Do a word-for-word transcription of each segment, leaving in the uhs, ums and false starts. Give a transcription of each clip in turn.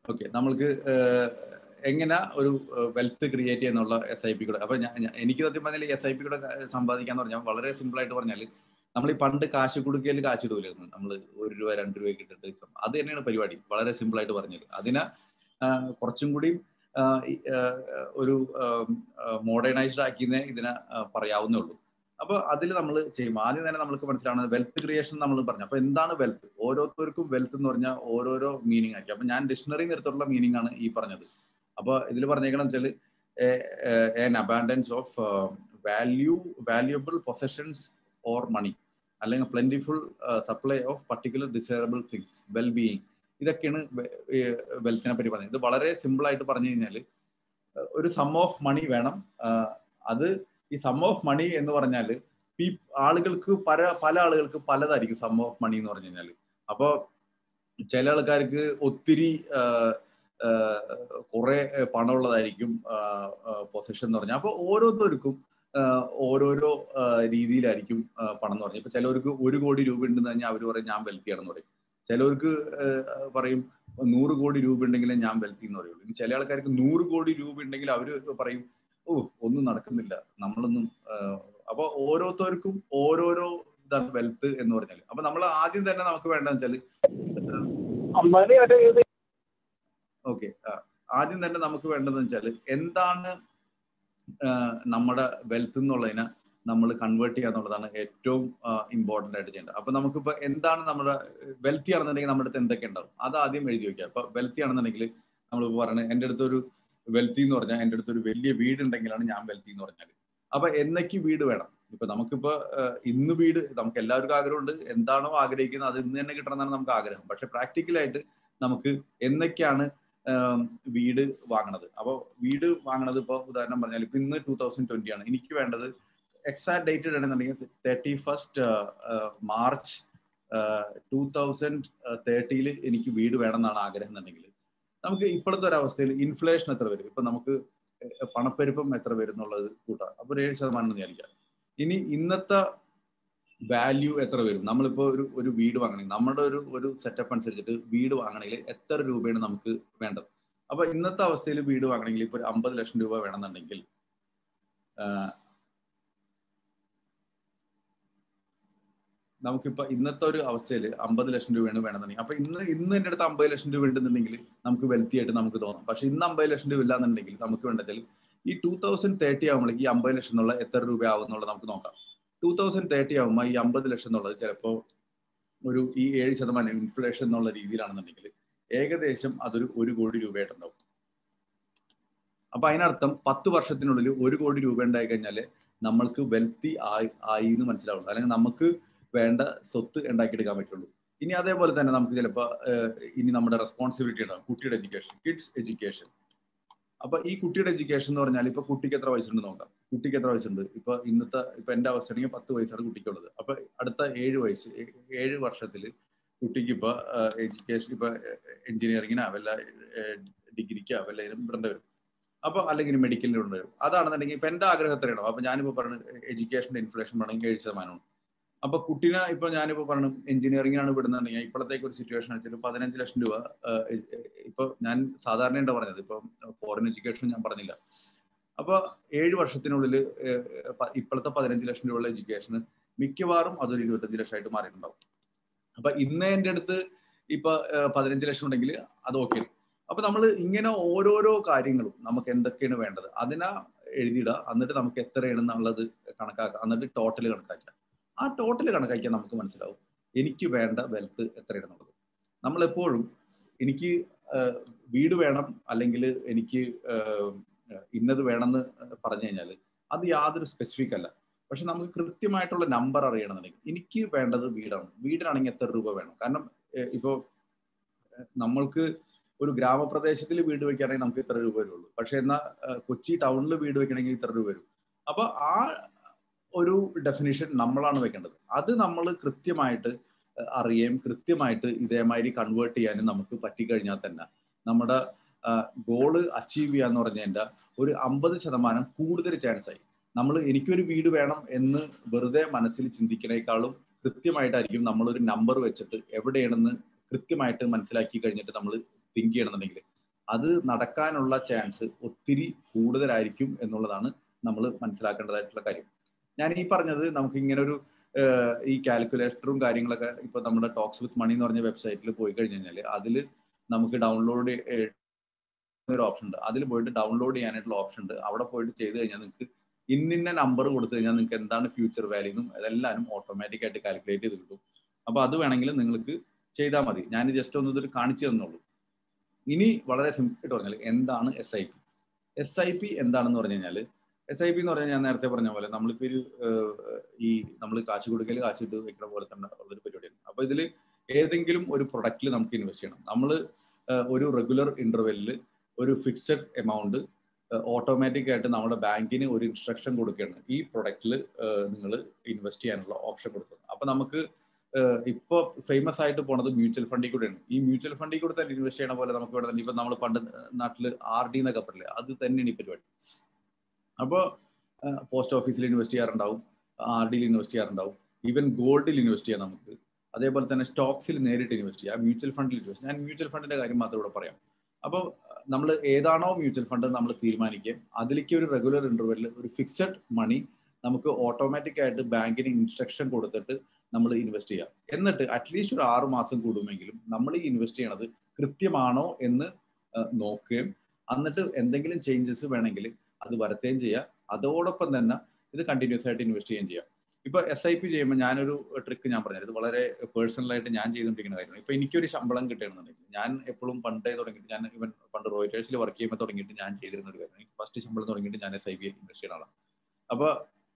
Okay, നമ്മൾക്ക് എങ്ങനെ ഒരു വെൽത്ത് ക്രിയേറ്റ് ചെയ്യുന്നുള്ള എസ് ഐ പി കൂടെ. അപ്പൊ ഞാൻ എനിക്ക് സത്യം പറഞ്ഞാൽ എസ് ഐ പി കൂടെ സമ്പാദിക്കാന്ന് പറഞ്ഞാൽ വളരെ സിമ്പിൾ ആയിട്ട് പറഞ്ഞാൽ നമ്മൾ ഈ പണ്ട് കാശ് കൊടുക്കൽ കാശ് ഇടൂലായിരുന്നു. നമ്മൾ ഒരു രൂപ രണ്ട് രൂപയ്ക്ക് ഇട്ടിട്ട് അത് തന്നെയാണ് പരിപാടി. വളരെ സിമ്പിൾ ആയിട്ട് പറഞ്ഞാൽ അതിനെ കുറച്ചും കൂടി ഒരു മോഡേണൈസ്ഡ് ആക്കിയെന്നേ ഇതിനെ പറയാവുന്നേ ഉള്ളൂ. അപ്പൊ അതിൽ നമ്മൾ ചെയ്യും. ആദ്യം തന്നെ നമ്മൾക്ക് മനസ്സിലാവുന്നത് വെൽത്ത് ക്രിയേഷൻ നമ്മൾ പറഞ്ഞു. അപ്പൊ എന്താണ് വെൽത്ത്? ഓരോരുത്തർക്കും വെൽത്ത് എന്ന് പറഞ്ഞാൽ ഓരോരോ മീനിങ് ആയിരിക്കും. അപ്പൊ ഞാൻ ഡിക്ഷണറി എടുത്തുള്ള മീനിങ് ആണ് ഈ പറഞ്ഞത്. അപ്പൊ ഇതിൽ പറഞ്ഞേക്കണം വെച്ചാൽ an abundance of uh, value valuable possessions or money, അല്ലെങ്കിൽ plentiful uh, supply of particular desirable things, well being. ഇതൊക്കെയാണ് വെൽത്തിനെ പറ്റി പറയുന്നത്. ഇത് വളരെ സിമ്പിൾ ആയിട്ട് പറഞ്ഞു കഴിഞ്ഞാൽ ഒരു സം ഓഫ് മണി വേണം. അത് ഈ സം ഓഫ് മണി എന്ന് പറഞ്ഞാൽ ഈ ആളുകൾക്ക് പല പല ആളുകൾക്ക് പലതായിരിക്കും സം ഓഫ് മണി എന്ന് പറഞ്ഞു കഴിഞ്ഞാൽ. അപ്പോൾ ചില ആൾക്കാർക്ക് ഒത്തിരി കുറെ പണമുള്ളതായിരിക്കും പൊസിഷൻ എന്ന് പറഞ്ഞാൽ. അപ്പോൾ ഓരോരുത്തർക്കും ഓരോരോ രീതിയിലായിരിക്കും പണം എന്ന് പറഞ്ഞാൽ. ഇപ്പൊ ചിലവർക്ക് ഒരു കോടി രൂപ ഉണ്ടെന്ന് കഴിഞ്ഞാൽ അവർ പറയും ഞാൻ വെൽത്തിയാണെന്ന് പറയും. ചിലവർക്ക് പറയും നൂറ് കോടി രൂപ ഉണ്ടെങ്കിലേ ഞാൻ വെൽത്തി എന്ന് പറയുള്ളൂ. ഇനി ചില ആൾക്കാർക്ക് നൂറ് കോടി രൂപ ഉണ്ടെങ്കിൽ അവർ പറയും ഓ ഒന്നും നടക്കുന്നില്ല, നമ്മളൊന്നും. അപ്പൊ ഓരോരുത്തർക്കും ഓരോരോ ഇതാണ് വെൽത്ത് എന്ന് പറഞ്ഞാൽ. അപ്പൊ നമ്മൾ ആദ്യം തന്നെ നമുക്ക് വേണ്ടതെന്ന് വെച്ചാൽ ഓക്കെ ആദ്യം തന്നെ നമുക്ക് വേണ്ടതെന്ന് വെച്ചാൽ എന്താണ് നമ്മുടെ വെൽത്ത് എന്നുള്ളതിനെ നമ്മൾ കൺവേർട്ട് ചെയ്യുക എന്നുള്ളതാണ് ഏറ്റവും ഇമ്പോർട്ടൻ്റ് ആയിട്ട് ചെയ്യേണ്ടത്. അപ്പൊ നമുക്കിപ്പോൾ എന്താണ് നമ്മുടെ വെൽത്തി ആണെന്നുണ്ടെങ്കിൽ നമ്മുടെ അടുത്ത് എന്തൊക്കെ ഉണ്ടാവും അത് ആദ്യം എഴുതി വെക്കുക. അപ്പൊ വെൽത്തി ആണെന്നുണ്ടെങ്കിൽ നമ്മളിപ്പോൾ പറയുന്നത് എൻ്റെ അടുത്തൊരു വെൽത്തി എന്ന് പറഞ്ഞാൽ എൻ്റെ അടുത്തൊരു വലിയ വീട് ഉണ്ടെങ്കിലാണ് ഞാൻ വെൽത്തി എന്ന് പറഞ്ഞാൽ. അപ്പൊ എന്നേക്ക് വീട് വേണം? ഇപ്പൊ നമുക്കിപ്പോ ഇന്ന് വീട് നമുക്ക് എല്ലാവർക്കും ആഗ്രഹമുണ്ട്. എന്താണോ ആഗ്രഹിക്കുന്നത് അത് ഇന്ന് തന്നെ കിട്ടണമെന്നാണ് നമുക്ക് ആഗ്രഹം. പക്ഷെ പ്രാക്ടിക്കലായിട്ട് നമുക്ക് എന്നൊക്കെയാണ് വീട് വാങ്ങണത്. അപ്പോൾ വീട് വാങ്ങണത് ഇപ്പോൾ ഉദാഹരണം പറഞ്ഞാൽ ഇപ്പൊ ഇന്ന് ടൂ തൗസൻഡ് ട്വന്റി ആണ്. എനിക്ക് വേണ്ടത് എക്സാക്ട് ഡേറ്റ് ഇടണമെന്നുണ്ടെങ്കിൽ thirty first March two thousand തേർട്ടിയിൽ എനിക്ക് വീട് വേണം എന്നാണ് ആഗ്രഹം എന്നുണ്ടെങ്കിൽ നമുക്ക് ഇപ്പോഴത്തെ ഒരു അവസ്ഥയിൽ ഇൻഫ്ലേഷൻ എത്ര വരും, ഇപ്പൊ നമുക്ക് പണപ്പെരുപ്പം എത്ര വരും എന്നുള്ളത് കൂട്ടാം. അപ്പൊ ഒരു ഏഴ് ശതമാനം വിചാരിക്കാം. ഇനി ഇന്നത്തെ വാല്യൂ എത്ര വരും? നമ്മളിപ്പോൾ ഒരു ഒരു വീട് വാങ്ങണമെങ്കിൽ നമ്മുടെ ഒരു ഒരു സെറ്റപ്പ് അനുസരിച്ചിട്ട് വീട് വാങ്ങണമെങ്കിൽ എത്ര രൂപയാണ് നമുക്ക് വേണ്ടത്? അപ്പൊ ഇന്നത്തെ അവസ്ഥയിൽ വീട് വാങ്ങണമെങ്കിൽ ഇപ്പൊ ഒരു അമ്പത് ലക്ഷം രൂപ വേണമെന്നുണ്ടെങ്കിൽ നമുക്കിപ്പോ ഇന്നത്തെ ഒരു അവസ്ഥയിൽ അമ്പത് ലക്ഷം രൂപയാണ് വേണമെന്നുണ്ടെങ്കിൽ അപ്പൊ ഇന്ന് ഇന്ന് എൻ്റെ അടുത്ത് അമ്പത് ലക്ഷം രൂപ ഉണ്ടെന്നുണ്ടെങ്കിൽ നമുക്ക് വെൽത്തി ആയിട്ട് നമുക്ക് തോന്നും. പക്ഷെ ഇന്ന് അമ്പത് ലക്ഷം രൂപ ഇല്ലാന്നുണ്ടെങ്കിൽ നമുക്ക് വേണ്ടതിൽ ഈ ടൂ തൗസൻഡ് തേർട്ടി ആകുമ്പോഴേക്ക് ഈ അമ്പത് ലക്ഷം എന്നുള്ള എത്ര രൂപ ആവും എന്നുള്ളത് നമുക്ക് നോക്കാം. ടൂ തൗസൻഡ് തേർട്ടി ആകുമ്പോൾ ഈ അമ്പത് ലക്ഷം എന്നുള്ളത് ചിലപ്പോൾ ഒരു ഈ ഏഴ് ശതമാനം ഇൻഫ്ലേഷൻ എന്നുള്ള രീതിയിലാണെന്നുണ്ടെങ്കിൽ ഏകദേശം അതൊരു ഒരു കോടി രൂപയായിട്ടുണ്ടാവും. അപ്പൊ അതിനർത്ഥം പത്ത് വർഷത്തിനുള്ളിൽ ഒരു കോടി രൂപ ഉണ്ടായി കഴിഞ്ഞാൽ നമ്മൾക്ക് വെൽത്തി ആയി ആയി എന്ന് മനസ്സിലാവുള്ളൂ, അല്ലെങ്കിൽ നമുക്ക് വേണ്ട സ്വത്ത് ഉണ്ടാക്കിയെടുക്കാൻ പറ്റുള്ളൂ. ഇനി അതേപോലെ തന്നെ നമുക്ക് ചിലപ്പോൾ ഇനി നമ്മുടെ റെസ്പോൺസിബിലിറ്റി ഉണ്ടാകും, കുട്ടിയുടെ എഡ്യൂക്കേഷൻ, കിഡ്സ് എഡ്യൂക്കേഷൻ. അപ്പൊ ഈ കുട്ടിയുടെ എഡ്യൂക്കേഷൻ എന്ന് പറഞ്ഞാൽ ഇപ്പൊ കുട്ടിക്ക് എത്ര വയസ്സുണ്ട് നോക്കാം. കുട്ടിക്ക് എത്ര വയസ്സുണ്ട്? ഇപ്പൊ ഇന്നത്തെ ഇപ്പൊ എന്റെ അവസ്ഥ ആണെങ്കിൽ പത്ത് വയസ്സാണ് കുട്ടിക്കുള്ളത്. അപ്പൊ അടുത്ത ഏഴ് വയസ്സ് ഏഴ് വർഷത്തിൽ കുട്ടിക്ക് ഇപ്പൊ എഡ്യൂക്കേഷൻ ഇപ്പൊ എഞ്ചിനീയറിങ്ങിനാ വല്ല ഡിഗ്രിക്കാ വല്ല വിടേണ്ടി വരും. അപ്പൊ അല്ലെങ്കിൽ മെഡിക്കലിന് വിടേണ്ടി വരും. അതാണെന്നുണ്ടെങ്കിൽ ഇപ്പൊ എന്റെ ആഗ്രഹം എത്രയാണോ അപ്പൊ ഞാനിപ്പോ പറയുന്നത് എഡ്യൂക്കേഷന്റെ ഇൻഫ്ലേഷൻ വേണമെങ്കിൽ ഏഴ് ശതമാനമാണ്. അപ്പൊ കുട്ടീനെ ഇപ്പൊ ഞാനിപ്പോ പറഞ്ഞു എഞ്ചിനീയറിംഗിനാണ് വിടുന്നുണ്ടെങ്കിൽ ഇപ്പോഴത്തേക്ക് ഒരു സിറ്റുവേഷൻ വെച്ചിട്ട് പതിനഞ്ച് ലക്ഷം രൂപ ഇപ്പൊ ഞാൻ സാധാരണ എന്താ പറഞ്ഞത്, ഇപ്പൊ ഫോറിൻ എഡ്യൂക്കേഷൻ ഞാൻ പറഞ്ഞില്ല. അപ്പൊ ഏഴ് വർഷത്തിനുള്ളിൽ ഇപ്പോഴത്തെ പതിനഞ്ച് ലക്ഷം രൂപയുള്ള എഡ്യൂക്കേഷന് മിക്കവാറും അതൊരു ഇരുപത്തഞ്ച് ലക്ഷമായിട്ട് മാറിയിട്ടുണ്ടാവും. അപ്പൊ ഇന്ന് എൻ്റെ അടുത്ത് ഇപ്പൊ പതിനഞ്ച് ലക്ഷം ഉണ്ടെങ്കിൽ അത് ഓക്കെയാണ്. അപ്പൊ നമ്മൾ ഇങ്ങനെ ഓരോരോ കാര്യങ്ങളും നമുക്ക് എന്തൊക്കെയാണ് വേണ്ടത് അതിനാ എഴുതിയിടുക. എന്നിട്ട് നമുക്ക് എത്രയാണെന്നുള്ളത് കണക്കാക്കുക. എന്നിട്ട് ടോട്ടൽ കണക്കാക്കുക. ആ ടോട്ടൽ കണക്കാക്കിയാൽ നമുക്ക് മനസ്സിലാവും എനിക്ക് വേണ്ട വെൽത്ത് എത്രയാണെന്നുള്ളത്. നമ്മളെപ്പോഴും എനിക്ക് വീട് വേണം അല്ലെങ്കിൽ എനിക്ക് ഇന്നത് വേണമെന്ന് പറഞ്ഞു കഴിഞ്ഞാൽ അത് യാതൊരു സ്പെസിഫിക് അല്ല. പക്ഷെ നമുക്ക് കൃത്യമായിട്ടുള്ള നമ്പർ അറിയണമെന്നുണ്ടെങ്കിൽ എനിക്ക് വേണ്ടത് വീടാണ്. വീടിനാണെങ്കിൽ എത്ര രൂപ വേണം? കാരണം ഇപ്പോൾ നമ്മൾക്ക് ഒരു ഗ്രാമപ്രദേശത്തിൽ വീട് വെക്കുകയാണെങ്കിൽ നമുക്ക് ഇത്ര രൂപ വരുള്ളൂ. പക്ഷെ എന്നാൽ കൊച്ചി ടൗണിൽ വീട് വെക്കണമെങ്കിൽ ഇത്ര രൂപ വരും. അപ്പൊ ആ ഒരു ഡെഫിനിഷൻ നമ്മളാണ് വെക്കേണ്ടത്. അത് നമ്മൾ കൃത്യമായിട്ട് അറിയുകയും കൃത്യമായിട്ട് ഇതേമാതിരി കൺവേർട്ട് ചെയ്യാനും നമുക്ക് പറ്റിക്കഴിഞ്ഞാൽ തന്നെ നമ്മുടെ ഗോള് അച്ചീവ് ചെയ്യാന്ന് പറഞ്ഞതിൻ്റെ ഒരു അമ്പത് ശതമാനം കൂടുതൽ ചാൻസ് ആയി. നമ്മൾ എനിക്കൊരു വീട് വേണം എന്ന് വെറുതെ മനസ്സിൽ ചിന്തിക്കണേക്കാളും കൃത്യമായിട്ടായിരിക്കും നമ്മളൊരു നമ്പർ വെച്ചിട്ട് എവിടെയാണെന്ന് കൃത്യമായിട്ട് മനസ്സിലാക്കി കഴിഞ്ഞിട്ട് നമ്മൾ തിങ്ക് ചെയ്യണമെന്നുണ്ടെങ്കിൽ അത് നടക്കാനുള്ള ചാൻസ് ഒത്തിരി കൂടുതലായിരിക്കും എന്നുള്ളതാണ് നമ്മൾ മനസ്സിലാക്കേണ്ടതായിട്ടുള്ള കാര്യം. ഞാൻ ഈ പറഞ്ഞത് നമുക്ക് ഇങ്ങനെ ഒരു ഈ കാൽക്കുലേറ്ററും കാര്യങ്ങളൊക്കെ ഇപ്പൊ നമ്മുടെ ടോക്സ് വിത്ത് മണി എന്ന് പറഞ്ഞ വെബ്സൈറ്റിൽ പോയി കഴിഞ്ഞു കഴിഞ്ഞാൽ അതിൽ നമുക്ക് ഡൗൺലോഡ് ഒരു ഓപ്ഷൻ ഉണ്ട്. അതിൽ പോയിട്ട് ഡൗൺലോഡ് ചെയ്യാനായിട്ടുള്ള ഓപ്ഷൻ ഉണ്ട്. അവിടെ പോയിട്ട് ചെയ്ത് കഴിഞ്ഞാൽ നിങ്ങൾക്ക് ഇന്നിന്ന നമ്പർ കൊടുത്തു കഴിഞ്ഞാൽ നിങ്ങൾക്ക് എന്താണ് ഫ്യൂച്ചർ വാല്യൂ എന്നും അതെല്ലാവരും ഓട്ടോമാറ്റിക് ആയിട്ട് കാൽക്കുലേറ്റ് ചെയ്ത് കിട്ടും. അപ്പൊ അത് വേണമെങ്കിൽ നിങ്ങൾക്ക് ചെയ്താൽ മതി. ഞാൻ ജസ്റ്റ് ഒന്ന് ഇതൊരു കാണിച്ചു തന്നുള്ളൂ. ഇനി വളരെ സിമ്പിൾ ആയിട്ട് പറഞ്ഞാൽ എന്താണ് S I P? S I P എന്താണെന്ന് പറഞ്ഞു കഴിഞ്ഞാൽ എസ് ഐ പി എന്ന് പറഞ്ഞാൽ ഞാൻ നേരത്തെ പറഞ്ഞ പോലെ നമ്മളിപ്പോ ഒരു ഈ നമ്മൾ കാശ് കൊടുക്കൽ കാശ് ഇട്ട് വെക്കുന്ന പോലെ തന്നെ ഉള്ളൊരു പരിപാടിയാണ്. അപ്പൊ ഇതിൽ ഏതെങ്കിലും ഒരു പ്രൊഡക്റ്റിൽ നമുക്ക് ഇൻവെസ്റ്റ് ചെയ്യണം. നമ്മൾ ഒരു റെഗുലർ ഇന്റർവെല്ലിൽ ഒരു ഫിക്സഡ് എമൗണ്ട് ഓട്ടോമാറ്റിക് ആയിട്ട് നമ്മുടെ ബാങ്കിന് ഒരു ഇൻസ്ട്രക്ഷൻ കൊടുക്കുകയാണ് ഈ പ്രൊഡക്റ്റിൽ നിങ്ങൾ ഇൻവെസ്റ്റ് ചെയ്യാനുള്ള ഓപ്ഷൻ കൊടുത്തത്. അപ്പൊ നമുക്ക് ഇപ്പൊ ഫേമസ് ആയിട്ട് പോണത് മ്യൂച്വൽ ഫണ്ടിൽ കൂടെയാണ്. ഈ മ്യൂച്വൽ ഫണ്ടിൽ കൂടെ തന്നെ ഇൻവെസ്റ്റ് ചെയ്യണ പോലെ നമുക്ക് ഇവിടെ തന്നെ ഇപ്പൊ നമ്മൾ പണ്ട് നാട്ടിൽ ആർ ഡി എന്നൊക്കെ പറയില്ലേ, അത് തന്നെയാണ് ഈ പരിപാടി. അപ്പോൾ പോസ്റ്റ് ഓഫീസിൽ ഇൻവെസ്റ്റ് ചെയ്യാറുണ്ടാവും, ആർ ഡിയിൽ ഇൻവെസ്റ്റ് ചെയ്യാറുണ്ടാവും, ഈവൻ ഗോൾഡിൽ ഇൻവെസ്റ്റ് ചെയ്യാം നമുക്ക്. അതേപോലെ തന്നെ സ്റ്റോക്സിൽ നേരിട്ട് ഇൻവെസ്റ്റ് ചെയ്യാം, മ്യൂച്വൽ ഫണ്ടിൽ ഇൻവെസ്റ്റ്. ഞാൻ മ്യൂച്വൽ ഫണ്ടിന്റെ കാര്യം മാത്രം ഇവിടെ പറയാം. അപ്പോൾ നമ്മൾ ഏതാണോ മ്യൂച്വൽ ഫണ്ട് നമ്മൾ തീരുമാനിക്കുക, അതിലേക്ക് ഒരു റെഗുലർ ഇന്റർവെല്ലിൽ ഒരു ഫിക്സഡ് മണി നമുക്ക് ഓട്ടോമാറ്റിക് ആയിട്ട് ബാങ്കിന് ഇൻസ്ട്രക്ഷൻ കൊടുത്തിട്ട് നമ്മൾ ഇൻവെസ്റ്റ് ചെയ്യാം. എന്നിട്ട് അറ്റ്ലീസ്റ്റ് ഒരു ആറ് മാസം കൂടുമെങ്കിലും നമ്മൾ ഈ ഇൻവെസ്റ്റ് ചെയ്യണത് കൃത്യമാണോ എന്ന് നോക്കുകയും എന്നിട്ട് എന്തെങ്കിലും ചേഞ്ചസ് വേണമെങ്കിൽ അത് വരുത്തുകയും ചെയ്യാം. അതോടൊപ്പം തന്നെ ഇത് കണ്ടിന്യൂസ് ആയിട്ട് ഇൻവെസ്റ്റ് ചെയ്യുകയും ചെയ്യാം. ഇപ്പൊ എസ് ഐ പി ചെയ്യുമ്പോൾ ഞാനൊരു ട്രിക്ക് ഞാൻ പറഞ്ഞത്, ഇത് വളരെ പേഴ്സണലായിട്ട് ഞാൻ ചെയ്തുകൊണ്ടിരിക്കുന്ന കാര്യമാണ്. ഇപ്പൊ എനിക്കൊരു ശമ്പളം കിട്ടുകയാണെന്നുണ്ടെങ്കിൽ ഞാൻ എപ്പോഴും പണ്ടേ തുടങ്ങിയിട്ട്, ഞാൻ ഇവൻ പണ്ട് റോയിറ്റേഴ്സിൽ വർക്ക് ചെയ്യുമ്പോൾ തുടങ്ങിയിട്ട് ഞാൻ ചെയ്തിരുന്ന ഒരു കാര്യം, എനിക്ക് ഫസ്റ്റ് ശമ്പളം തുടങ്ങിയിട്ട് ഞാൻ എസ് ഐ പി ഇൻവെസ്റ്റ് ചെയ്യുന്ന ആളാണ്. അപ്പൊ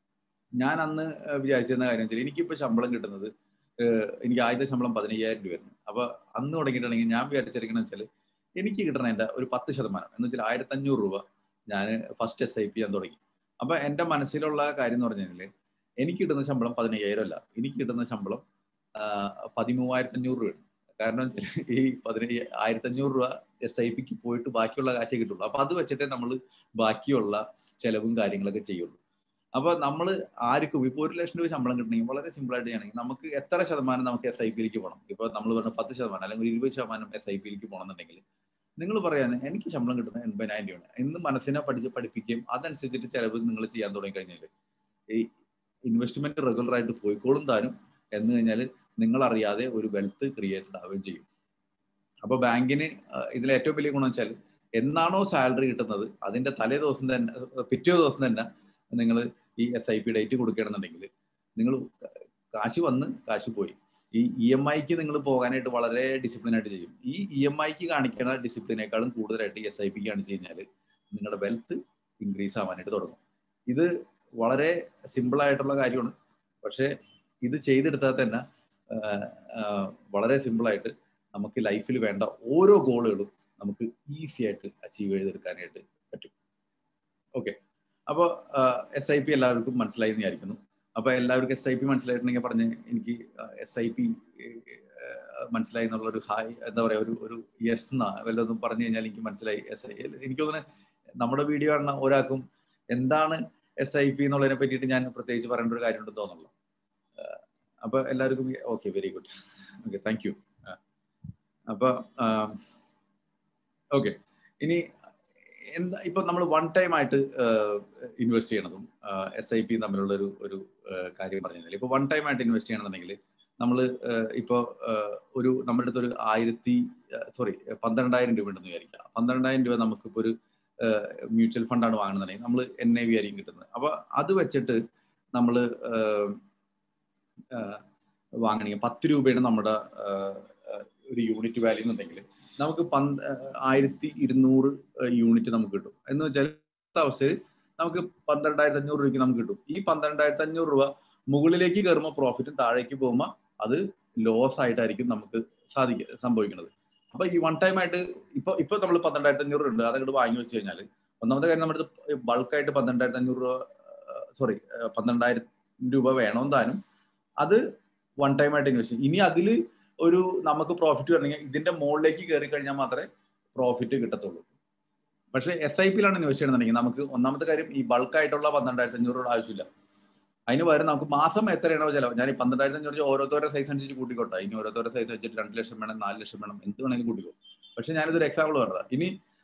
ഞാൻ അന്ന് വിചാരിച്ചിരുന്ന കാര്യം വെച്ചാൽ എനിക്കിപ്പോൾ ശമ്പളം കിട്ടുന്നത്, എനിക്ക് ആദ്യത്തെ ശമ്പളം പതിനയ്യായിരം രൂപയായിരുന്നു. അപ്പൊ അന്ന് തുടങ്ങിയിട്ടുണ്ടെങ്കിൽ ഞാൻ വിചാരിച്ചിരിക്കണമെന്ന് വെച്ചാൽ എനിക്ക് കിട്ടണ എൻ്റെ ഒരു പത്ത് ശതമാനം എന്ന് വെച്ചാൽ ആയിരത്തി അഞ്ഞൂറ് രൂപ ഞാൻ ഫസ്റ്റ് എസ് ഐ പി ചെയ്യാൻ തുടങ്ങി. അപ്പൊ എൻ്റെ മനസ്സിലുള്ള കാര്യം എന്ന് പറഞ്ഞു കഴിഞ്ഞാൽ എനിക്ക് കിട്ടുന്ന ശമ്പളം പതിനയ്യായിരം അല്ല, എനിക്ക് കിട്ടുന്ന ശമ്പളം പതിമൂവായിരത്തി അഞ്ഞൂറ് രൂപയാണ്. കാരണം ഈ പതിനയ്യ ആയിരത്തി അഞ്ഞൂറ് രൂപ എസ് ഐ പിക്ക് പോയിട്ട് ബാക്കിയുള്ള കാശേ കിട്ടുള്ളൂ. അപ്പൊ അത് വെച്ചിട്ടേ നമ്മൾ ബാക്കിയുള്ള ചെലവും കാര്യങ്ങളൊക്കെ ചെയ്യുള്ളൂ. അപ്പൊ നമ്മൾ ആർക്കും ഇപ്പൊ ഒരു ലക്ഷം രൂപ ശമ്പളം കിട്ടണമെങ്കിൽ വളരെ സിമ്പിൾ ആയിട്ട് ചെയ്യണമെങ്കിൽ നമുക്ക് എത്ര ശതമാനം നമുക്ക് എസ് ഐ പിയിലേക്ക് പോകണം. ഇപ്പൊ നമ്മൾ പറഞ്ഞ പത്ത് ശതമാനം അല്ലെങ്കിൽ ഇരുപത് ശതമാനം എസ് ഐ പിയിലേക്ക് പോകണമെന്നുണ്ടെങ്കിൽ നിങ്ങൾ പറയാൻ എനിക്ക് ശമ്പളം കിട്ടുന്നത് എൺപതിനായിരം രൂപയാണ് എന്ന് മനസ്സിനെ പഠിച്ച് പഠിപ്പിക്കുകയും അതനുസരിച്ചിട്ട് ചിലവ് നിങ്ങൾ ചെയ്യാൻ തുടങ്ങി കഴിഞ്ഞാൽ ഈ ഇൻവെസ്റ്റ്മെന്റ് റെഗുലർ ആയിട്ട് പോയിക്കോളും താനും എന്ന് കഴിഞ്ഞാൽ നിങ്ങൾ അറിയാതെ ഒരു വെൽത്ത് ക്രിയേറ്റഡ് ആവുകയും ചെയ്യും. അപ്പൊ ബാങ്കിന് ഇതിൽ ഏറ്റവും വലിയ ഗുണം വെച്ചാൽ എന്നാണോ സാലറി കിട്ടുന്നത് അതിന്റെ തലേ ദിവസം തന്നെ പിറ്റേ ദിവസം തന്നെ നിങ്ങൾ ഈ എസ് ഐ പി ഡേറ്റ് കൊടുക്കുകയാണെന്നുണ്ടെങ്കിൽ നിങ്ങൾ കാശ് വന്ന് കാശ് പോയി. ഈ ഇ എം ഐക്ക് നിങ്ങൾ പോകാനായിട്ട് വളരെ ഡിസിപ്ലിൻ ആയിട്ട് ചെയ്യും. ഈ ഇ എം ഐക്ക് കാണിക്കുന്ന ഡിസിപ്ലിനേക്കാളും കൂടുതലായിട്ട് എസ് ഐ പിക്ക് കാണിച്ചു കഴിഞ്ഞാൽ നിങ്ങളുടെ വെൽത്ത് ഇൻക്രീസ് ആവാനായിട്ട് തുടങ്ങും. ഇത് വളരെ സിമ്പിൾ ആയിട്ടുള്ള കാര്യമാണ്. പക്ഷെ ഇത് ചെയ്തെടുത്താൽ തന്നെ വളരെ സിമ്പിളായിട്ട് നമുക്ക് ലൈഫിൽ വേണ്ട ഓരോ ഗോളുകളും നമുക്ക് ഈസി ആയിട്ട് അച്ചീവ് ചെയ്തെടുക്കാനായിട്ട് പറ്റും. ഓക്കെ, അപ്പോൾ എസ് ഐ പി എല്ലാവർക്കും മനസ്സിലായി എന്ന് വിചാരിക്കുന്നു. അപ്പൊ എല്ലാവർക്കും എസ് ഐ പി മനസ്സിലായിട്ടുണ്ടെങ്കിൽ പറഞ്ഞ് എനിക്ക് എസ് ഐ പി മനസ്സിലായി എന്നുള്ളൊരു ഹായ് എന്താ പറയാ ഒരു ഒരു യെസ് എന്നാ വല്ലതും പറഞ്ഞു കഴിഞ്ഞാൽ എനിക്ക് മനസ്സിലായി. എസ് ഐ എനിക്ക് തോന്നുന്നത് നമ്മുടെ വീഡിയോ കാണുന്ന ഒരാൾക്കും എന്താണ് എസ് ഐ പി എന്നുള്ളതിനെ പറ്റിയിട്ട് ഞാൻ പ്രത്യേകിച്ച് പറയേണ്ട ഒരു കാര്യമുണ്ടെന്ന് തോന്നുള്ളൂ. അപ്പൊ എല്ലാവർക്കും okay, very good, okay, thank you. അപ്പൊ ഓക്കെ, ഇനി എന്താ ഇപ്പൊ നമ്മൾ വൺ ടൈം ആയിട്ട് ഇൻവെസ്റ്റ് ചെയ്യണതും എസ് ഐ പി തമ്മിലുള്ള ഒരു ഒരു കാര്യം പറഞ്ഞു കഴിഞ്ഞാൽ, ഇപ്പൊ വൺ ടൈം ആയിട്ട് ഇൻവെസ്റ്റ് ചെയ്യണമെന്നുണ്ടെങ്കിൽ നമ്മൾ ഇപ്പൊ ഒരു നമ്മുടെ അടുത്ത് ഒരു ആയിരത്തി സോറി പന്ത്രണ്ടായിരം രൂപ ഉണ്ടെന്ന് വിചാരിക്കാം. പന്ത്രണ്ടായിരം രൂപ നമുക്കിപ്പോ ഒരു മ്യൂച്വൽ ഫണ്ടാണ് വാങ്ങുന്നുണ്ടെങ്കിൽ നമ്മൾ എൻ ഐ വി ആയിരിക്കും കിട്ടുന്നത്. അപ്പൊ അത് വെച്ചിട്ട് നമ്മൾ വാങ്ങണമെങ്കിൽ പത്ത് രൂപയുടെ നമ്മുടെ ഒരു യൂണിറ്റ് വാല്യൂ എന്നുണ്ടെങ്കിൽ നമുക്ക് പന്ത് ആയിരത്തി ഇരുന്നൂറ് യൂണിറ്റ് നമുക്ക് കിട്ടും. എന്ന് വെച്ചാൽ അവസ്ഥയിൽ നമുക്ക് പന്ത്രണ്ടായിരത്തി അഞ്ഞൂറ് രൂപയ്ക്ക് നമുക്ക് കിട്ടും. ഈ പന്ത്രണ്ടായിരത്തി അഞ്ഞൂറ് രൂപ മുകളിലേക്ക് കയറുമ്പോൾ പ്രോഫിറ്റും താഴേക്ക് പോകുമ്പോൾ അത് ലോസ് ആയിട്ടായിരിക്കും നമുക്ക് സാധിക്കുക സംഭവിക്കുന്നത്. അപ്പൊ ഈ വൺ ടൈം ആയിട്ട് ഇപ്പൊ ഇപ്പൊ നമ്മൾ പന്ത്രണ്ടായിരത്തി അഞ്ഞൂറ് ഉണ്ട്, അതങ്ങോട്ട് വാങ്ങി വെച്ച് കഴിഞ്ഞാൽ ഒന്നാമത്തെ കാര്യം നമ്മുടെ ബൾക്കായിട്ട് പന്ത്രണ്ടായിരത്തി അഞ്ഞൂറ് രൂപ സോറി പന്ത്രണ്ടായിരം രൂപ വേണമെന്ന് താനും അത് വൺ ടൈം ആയിട്ട് ഇൻവെസ്റ്റ് ചെയ്യും. ഇനി അതിൽ ഒരു നമുക്ക് പ്രോഫിറ്റ് വരണമെങ്കിൽ ഇതിന്റെ മുകളിലേക്ക് കയറി കഴിഞ്ഞാൽ മാത്രമേ പ്രോഫിറ്റ് കിട്ടത്തുള്ളൂ. പക്ഷേ എസ് ഐ പിയിലാണ് ഇൻവെസ്റ്റ് ചെയ്യണമെന്നുണ്ടെങ്കിൽ നമുക്ക് ഒന്നാമത്തെ കാര്യം ഈ ബൾക്കായിട്ടുള്ള പന്ത്രണ്ടായിരത്തി അഞ്ഞൂറ് രൂപ ആവശ്യമില്ല. അതിന് പകരം നമുക്ക് മാസം എത്രയാണോ ചിലവ്, ഞാൻ ഈ പന്ത്രണ്ടായിരത്തി അഞ്ഞൂറ് ഓരോരുത്തരുടെ സൈസ് അനുസരിച്ച് കൂട്ടിക്കോട്ടെ. ഇനി ഓരോരുത്തരുടെ സൈസ് അനുസരിച്ച് രണ്ട് ലക്ഷം വേണം, നാല് ലക്ഷം വേണം, എന്ത് വേണമെങ്കിലും കൂട്ടിക്കോ. പക്ഷെ ഞാനിതൊരു എക്സാമ്പിൾ പറഞ്ഞതാ. ഇനി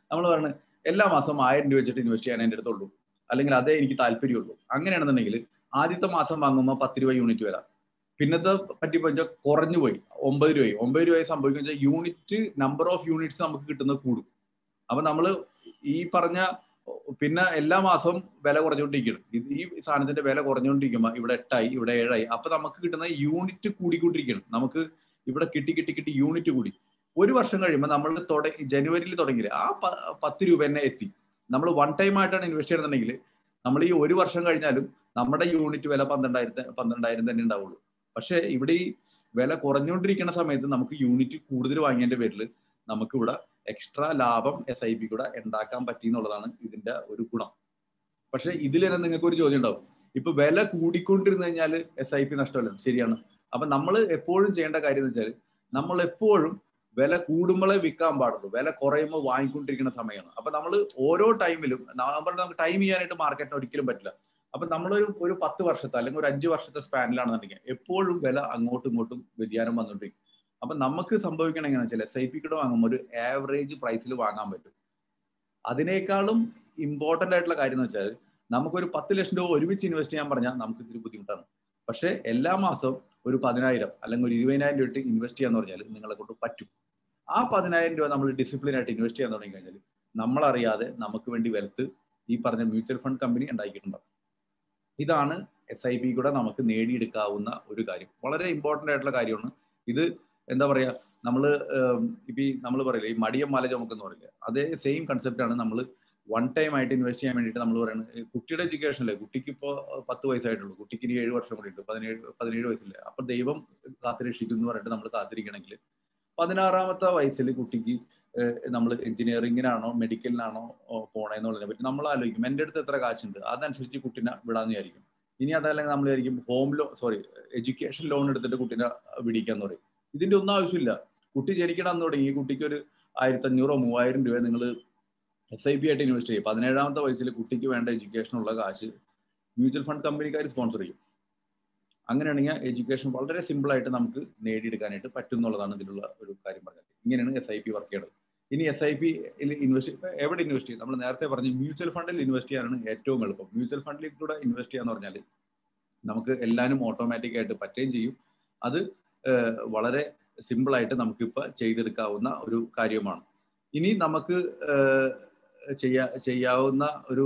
നമ്മൾ പറയുന്നത് എല്ലാ മാസവും ആയിരം രൂപ വെച്ചിട്ട് ഇൻവെസ്റ്റ് ചെയ്യാൻ എൻ്റെ അടുത്തുള്ളൂ, അല്ലെങ്കിൽ അതേ എനിക്ക് താല്പര്യമുള്ളൂ. അങ്ങനെയാണെന്നുണ്ടെങ്കിൽ ആദ്യത്തെ മാസം വാങ്ങുമ്പോൾ പത്ത് രൂപ യൂണിറ്റ് വരാം. പിന്നത്തെ പറ്റി പറഞ്ഞാൽ കുറഞ്ഞു പോയി ഒമ്പത് രൂപയായി. ഒമ്പത് രൂപയായി സംഭവിക്കുന്ന വെച്ചാൽ യൂണിറ്റ് നമ്പർ ഓഫ് യൂണിറ്റ്സ് നമുക്ക് കിട്ടുന്നത് കൂടും. അപ്പൊ നമ്മൾ ഈ പറഞ്ഞ പിന്നെ എല്ലാ മാസവും വില കുറഞ്ഞുകൊണ്ടിരിക്കണം. ഈ സാധനത്തിന്റെ വില കുറഞ്ഞുകൊണ്ടിരിക്കുമ്പോൾ ഇവിടെ എട്ടായി, ഇവിടെ ഏഴായി. അപ്പൊ നമുക്ക് കിട്ടുന്ന യൂണിറ്റ് കൂടിക്കൊണ്ടിരിക്കണം. നമുക്ക് ഇവിടെ കിട്ടി കിട്ടി കിട്ടി യൂണിറ്റ് കൂടി. ഒരു വർഷം കഴിയുമ്പോൾ നമ്മൾ തുടങ്ങി ജനുവരിയിൽ തുടങ്ങിയില്ല ആ പത്ത് രൂപ തന്നെ എത്തി. നമ്മൾ വൺ ടൈം ആയിട്ടാണ് ഇൻവെസ്റ്റ് ചെയ്യുന്നുണ്ടെങ്കിൽ നമ്മൾ ഈ ഒരു വർഷം കഴിഞ്ഞാലും നമ്മുടെ യൂണിറ്റ് വില പന്ത്രണ്ടായിരത്തി പന്ത്രണ്ടായിരം തന്നെ ഉണ്ടാവുള്ളൂ. പക്ഷേ ഇവിടെ ഈ വില കുറഞ്ഞുകൊണ്ടിരിക്കുന്ന സമയത്ത് നമുക്ക് യൂണിറ്റ് കൂടുതൽ വാങ്ങിയതിന്റെ പേരിൽ നമുക്ക് ഇവിടെ എക്സ്ട്രാ ലാഭം എസ് ഐ പി കൂടെ ഉണ്ടാക്കാൻ പറ്റി എന്നുള്ളതാണ് ഇതിന്റെ ഒരു ഗുണം. പക്ഷെ ഇതിൽ തന്നെ നിങ്ങൾക്ക് ഒരു ചോദ്യം ഉണ്ടാവും, ഇപ്പൊ വില കൂടിക്കൊണ്ടിരുന്നു കഴിഞ്ഞാൽ എസ് ഐ പി നഷ്ടമല്ല. ശരിയാണ്. അപ്പൊ നമ്മൾ എപ്പോഴും ചെയ്യേണ്ട കാര്യം എന്ന് വെച്ചാൽ നമ്മൾ എപ്പോഴും വില കൂടുമ്പോഴേ വിൽക്കാൻ പാടുള്ളൂ, വില കുറയുമ്പോൾ വാങ്ങിക്കൊണ്ടിരിക്കുന്ന സമയമാണ്. അപ്പൊ നമ്മൾ ഓരോ ടൈമിലും നമുക്ക് ടൈം ചെയ്യാനായിട്ട് മാർക്കറ്റിന് ഒരിക്കലും പറ്റില്ല. അപ്പൊ നമ്മളൊരു ഒരു പത്ത് വർഷത്തെ അല്ലെങ്കിൽ ഒരു അഞ്ച് വർഷത്തെ സ്പാനിലാണെന്നുണ്ടെങ്കിൽ എപ്പോഴും വില അങ്ങോട്ടും ഇങ്ങോട്ടും വ്യതിയാനം വന്നുകൊണ്ടിരിക്കും. അപ്പൊ നമുക്ക് സംഭവിക്കണം എങ്ങനെയാണെന്ന് വെച്ചാൽ എസ് ഐ പി കൂടെ വാങ്ങുമ്പോൾ ഒരു ആവറേജ് പ്രൈസിൽ വാങ്ങാൻ പറ്റും. അതിനേക്കാളും ഇമ്പോർട്ടന്റ് ആയിട്ടുള്ള കാര്യം എന്ന് വെച്ചാൽ നമുക്കൊരു പത്ത് ലക്ഷം രൂപ ഒരുമിച്ച് ഇൻവെസ്റ്റ് ചെയ്യാൻ പറഞ്ഞാൽ നമുക്ക് ഇത്തിരി ബുദ്ധിമുട്ടാണ്. പക്ഷേ എല്ലാ മാസവും ഒരു പതിനായിരം അല്ലെങ്കിൽ ഒരു ഇരുപതിനായിരം രൂപ ഇൻവെസ്റ്റ് ചെയ്യാന്ന് പറഞ്ഞാൽ നിങ്ങളെ കൊണ്ട് പറ്റും. ആ പതിനായിരം രൂപ നമ്മൾ ഡിസിപ്ലിൻ ആയിട്ട് ഇൻവെസ്റ്റ് ചെയ്യാൻ തുടങ്ങി കഴിഞ്ഞാൽ നമ്മളറിയാതെ നമുക്ക് വേണ്ടി വെൽത്ത് ഈ പറഞ്ഞ മ്യൂച്വൽ ഫണ്ട് കമ്പനി ഉണ്ടാക്കിയിട്ടുണ്ടാവും. ഇതാണ് എസ് ഐ പി കൂടെ നമുക്ക് നേടിയെടുക്കാവുന്ന ഒരു കാര്യം. വളരെ ഇമ്പോർട്ടൻ്റ് ആയിട്ടുള്ള കാര്യമാണ് ഇത്. എന്താ പറയാ, നമ്മള് ഇപ്പൊ നമ്മൾ പറയില്ലേ ഈ മടിയം മല ചുമക്കെന്ന് പറയില്ലേ, അതേ സെയിം കൺസെപ്റ്റ് ആണ് നമ്മൾ വൺ ടൈം ആയിട്ട് ഇൻവെസ്റ്റ് ചെയ്യാൻ വേണ്ടിയിട്ട് നമ്മൾ പറയുന്നത്. കുട്ടിയുടെ എഡ്യൂക്കേഷനല്ലേ, കുട്ടിക്ക് ഇപ്പോൾ പത്ത് വയസ്സായിട്ടുള്ളൂ, കുട്ടിക്ക് ഇനി ഏഴ് വർഷം കൂടി ഉണ്ട്, പതിനേഴ് പതിനേഴ് വയസ്സില്ലേ. അപ്പൊ ദൈവം കാത്തിരക്ഷിക്കും എന്ന് പറഞ്ഞിട്ട് നമ്മൾ കാത്തിരിക്കണമെങ്കിൽ പതിനാറാമത്തെ വയസ്സിൽ കുട്ടിക്ക് നമ്മൾ എഞ്ചിനീയറിംഗിനാണോ മെഡിക്കലിനാണോ പോണേന്നുള്ളതിനെ പറ്റി നമ്മൾ ആലോചിക്കും. എൻ്റെ അടുത്ത് എത്ര കാശുണ്ട് അതനുസരിച്ച് കുട്ടീനെ വിടാന്ന് വിചാരിക്കും. ഇനി അതല്ലെങ്കിൽ നമ്മൾ വിചാരിക്കും home loan sorry education loan എടുത്തിട്ട് കുട്ടീനെ വിടിക്കാന്ന് പറയും. ഇതിന്റെ ഒന്നും ആവശ്യമില്ല. കുട്ടി ജനിക്കണം എന്ന് തുടങ്ങി ഈ കുട്ടിക്ക് ഒരു ആയിരത്തി അഞ്ഞൂറോ മൂവായിരം രൂപ നിങ്ങൾ എസ് ഐ പി ആയിട്ട് ഇൻവെസ്റ്റ് ചെയ്യും. പതിനേഴാമത്തെ വയസ്സിൽ കുട്ടിക്ക് വേണ്ട എഡ്യൂക്കേഷനുള്ള കാശ് മ്യൂച്വൽ ഫണ്ട് കമ്പനിക്കാർ സ്പോൺസർ ചെയ്യും. അങ്ങനെയാണെങ്കിൽ എഡ്യൂക്കേഷൻ വളരെ സിമ്പിൾ ആയിട്ട് നമുക്ക് നേടിയെടുക്കാനായിട്ട് പറ്റും എന്നുള്ളതാണ് ഇതിലുള്ള ഒരു കാര്യം പറഞ്ഞത്. ഇങ്ങനെയാണ് എസ് ഐ പി വർക്ക് ചെയ്യുന്നത്. ഇനി എസ് ഐ പി ഇൻവെസ്റ്റ് എവിടെ ഇൻവെസ്റ്റ് ചെയ്യും? നമ്മൾ നേരത്തെ പറഞ്ഞു മ്യൂച്വൽ ഫണ്ടിൽ ഇൻവെസ്റ്റ് ചെയ്യാനാണ് ഏറ്റവും എളുപ്പം. മ്യൂച്വൽ ഫണ്ടിൽ കൂടെ ഇൻവെസ്റ്റ് ചെയ്യാന്ന് പറഞ്ഞാൽ നമുക്ക് എല്ലാവരും ഓട്ടോമാറ്റിക് ആയിട്ട് പറ്റുകയും ചെയ്യും. അത് വളരെ സിമ്പിൾ ആയിട്ട് നമുക്കിപ്പോൾ ചെയ്തെടുക്കാവുന്ന ഒരു കാര്യമാണ്. ഇനി നമുക്ക് ചെയ്യാ ചെയ്യാവുന്ന ഒരു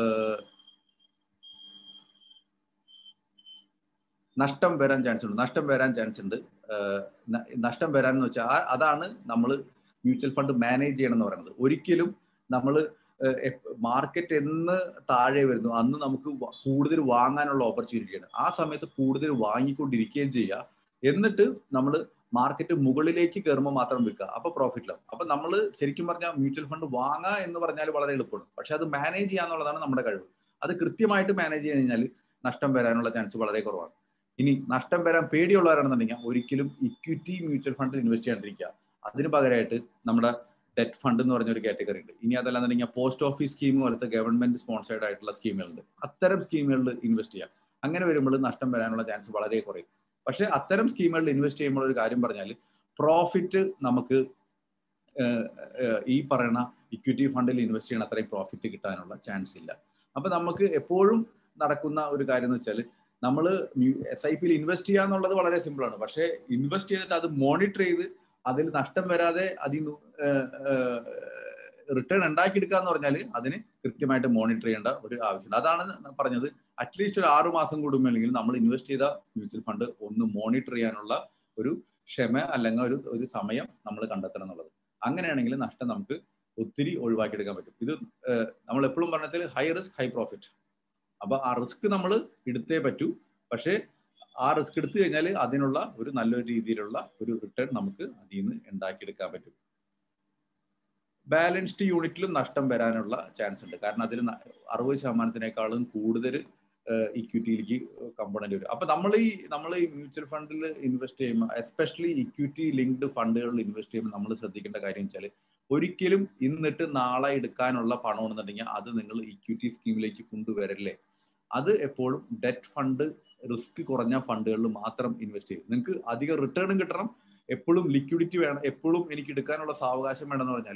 നഷ്ടം വരാൻ ചാൻസ് ഉണ്ട്. നഷ്ടം വരാൻ ചാൻസ് ഉണ്ട് നഷ്ടം വരാൻ എന്ന് വെച്ചാൽ അതാണ് നമ്മൾ മ്യൂച്വൽ ഫണ്ട് മാനേജ് ചെയ്യണം എന്ന് പറയുന്നത്. ഒരിക്കലും നമ്മൾ മാർക്കറ്റ് എന്ന് താഴെ വരുന്നു അന്ന് നമുക്ക് കൂടുതൽ വാങ്ങാനുള്ള ഓപ്പർച്യൂണിറ്റിയാണ്. ആ സമയത്ത് കൂടുതൽ വാങ്ങിക്കൊണ്ടിരിക്കുകയും ചെയ്യുക. എന്നിട്ട് നമ്മൾ മാർക്കറ്റ് മുകളിലേക്ക് കയറുമ്പോൾ മാത്രം വിൽക്കുക. അപ്പൊ പ്രോഫിറ്റിലാവും. അപ്പൊ നമ്മൾ ശരിക്കും പറഞ്ഞാൽ മ്യൂച്വൽ ഫണ്ട് വാങ്ങുക എന്ന് പറഞ്ഞാൽ വളരെ എളുപ്പമാണ്. പക്ഷെ അത് മാനേജ് ചെയ്യാന്നുള്ളതാണ് നമ്മുടെ കഴിവ്. അത് കൃത്യമായിട്ട് മാനേജ് ചെയ്ത് കഴിഞ്ഞാൽ നഷ്ടം വരാനുള്ള ചാൻസ് വളരെ കുറവാണ്. ഇനി നഷ്ടം വരാൻ പേടിയുള്ളവരാണെന്നുണ്ടെങ്കിൽ ഒരിക്കലും ഇക്വിറ്റി മ്യൂച്വൽ ഫണ്ടിൽ ഇൻവെസ്റ്റ് ചെയ്യാണ്ടിരിക്കുക. അതിന് പകരമായിട്ട് നമ്മുടെ ഡെറ്റ് ഫണ്ട് എന്ന് പറഞ്ഞൊരു കാറ്റഗറി ഉണ്ട്. ഇനി അതല്ലാന്നുണ്ടെങ്കിൽ പോസ്റ്റ് ഓഫീസ് സ്കീം പോലത്തെ ഗവൺമെന്റ് സ്പോൺസേർഡ് ആയിട്ടുള്ള സ്കീമുകളുണ്ട്. അത്തരം സ്കീമുകളിൽ ഇൻവെസ്റ്റ് ചെയ്യാം. അങ്ങനെ വരുമ്പോൾ നഷ്ടം വരാനുള്ള ചാൻസ് വളരെ കുറയും. പക്ഷെ അത്തരം സ്കീമുകളിൽ ഇൻവെസ്റ്റ് ചെയ്യുമ്പോൾ ഒരു കാര്യം പറഞ്ഞാൽ പ്രോഫിറ്റ് നമുക്ക് ഈ പറയുന്ന ഇക്വിറ്റി ഫണ്ടിൽ ഇൻവെസ്റ്റ് ചെയ്യണ അത്രയും പ്രോഫിറ്റ് കിട്ടാനുള്ള ചാൻസ് ഇല്ല. അപ്പൊ നമുക്ക് എപ്പോഴും നടക്കുന്ന ഒരു കാര്യം എന്ന് വെച്ചാൽ നമ്മൾ എസ് ഐ പിയിൽ ഇൻവെസ്റ്റ് ചെയ്യുക എന്നുള്ളത് വളരെ സിമ്പിൾ ആണ്. പക്ഷേ ഇൻവെസ്റ്റ് ചെയ്തിട്ട് അത് മോണിറ്റർ ചെയ്ത് അതിൽ നഷ്ടം വരാതെ അതിൽ റിട്ടേൺ ഉണ്ടാക്കിയെടുക്കുക എന്ന് പറഞ്ഞാൽ അതിന് കൃത്യമായിട്ട് മോണിറ്റർ ചെയ്യേണ്ട ഒരു ആവശ്യമുണ്ട്. അതാണ് പറഞ്ഞത്, അറ്റ്ലീസ്റ്റ് ഒരു ആറു മാസം കൂടുമ്പോൾ അല്ലെങ്കിൽ നമ്മൾ ഇൻവെസ്റ്റ് ചെയ്ത മ്യൂച്വൽ ഫണ്ട് ഒന്ന് മോണിറ്റർ ചെയ്യാനുള്ള ഒരു ക്ഷമ അല്ലെങ്കിൽ ഒരു ഒരു സമയം നമ്മൾ കണ്ടെത്തണം എന്നുള്ളത്. അങ്ങനെയാണെങ്കിൽ നഷ്ടം നമുക്ക് ഒത്തിരി ഒഴിവാക്കിയെടുക്കാൻ പറ്റും. ഇത് നമ്മൾ എപ്പോഴും പറഞ്ഞാൽ ഹൈ റിസ്ക് ഹൈ പ്രോഫിറ്റ്. അപ്പൊ ആ റിസ്ക് നമ്മൾ എടുത്തേ പറ്റൂ. പക്ഷേ ആ റിസ്ക് എടുത്തു കഴിഞ്ഞാൽ അതിനുള്ള ഒരു നല്ലൊരു രീതിയിലുള്ള ഒരു റിട്ടേൺ നമുക്ക് അതിൽ നിന്ന് ഉണ്ടാക്കിയെടുക്കാൻ പറ്റും. ബാലൻസ്ഡ് യൂണിറ്റിലും നഷ്ടം വരാനുള്ള ചാൻസ് ഉണ്ട്. കാരണം അതിൽ അറുപത് ശതമാനത്തിനേക്കാളും കൂടുതൽ ഇക്വിറ്റിയിലേക്ക് കമ്പോണന്റ് വരും. അപ്പൊ നമ്മൾ ഈ നമ്മൾ ഈ മ്യൂച്വൽ ഫണ്ടിൽ ഇൻവെസ്റ്റ് ചെയ്യുമ്പോൾ, എസ്പെഷ്യലി ഇക്വിറ്റി ലിങ്ക്ഡ് ഫണ്ടുകളിൽ ഇൻവെസ്റ്റ് ചെയ്യുമ്പോൾ നമ്മൾ ശ്രദ്ധിക്കേണ്ട കാര്യം വെച്ചാൽ ഒരിക്കലും ഇന്നിട്ട് നാളെ എടുക്കാനുള്ള പണം എന്നുണ്ടെങ്കിൽ അത് നിങ്ങൾ ഇക്വിറ്റി സ്കീമിലേക്ക് കൊണ്ടുവരല്ലേ. അത് എപ്പോഴും ഡെറ്റ് ഫണ്ട് റിസ്ക് കുറഞ്ഞ ഫണ്ടുകളിൽ മാത്രം ഇൻവെസ്റ്റ് ചെയ്യും. നിങ്ങൾക്ക് അധികം റിട്ടേണും കിട്ടണം, എപ്പോഴും ലിക്വിഡിറ്റി വേണം, എപ്പോഴും എനിക്ക് എടുക്കാനുള്ള സാവകാശം വേണമെന്ന് പറഞ്ഞാൽ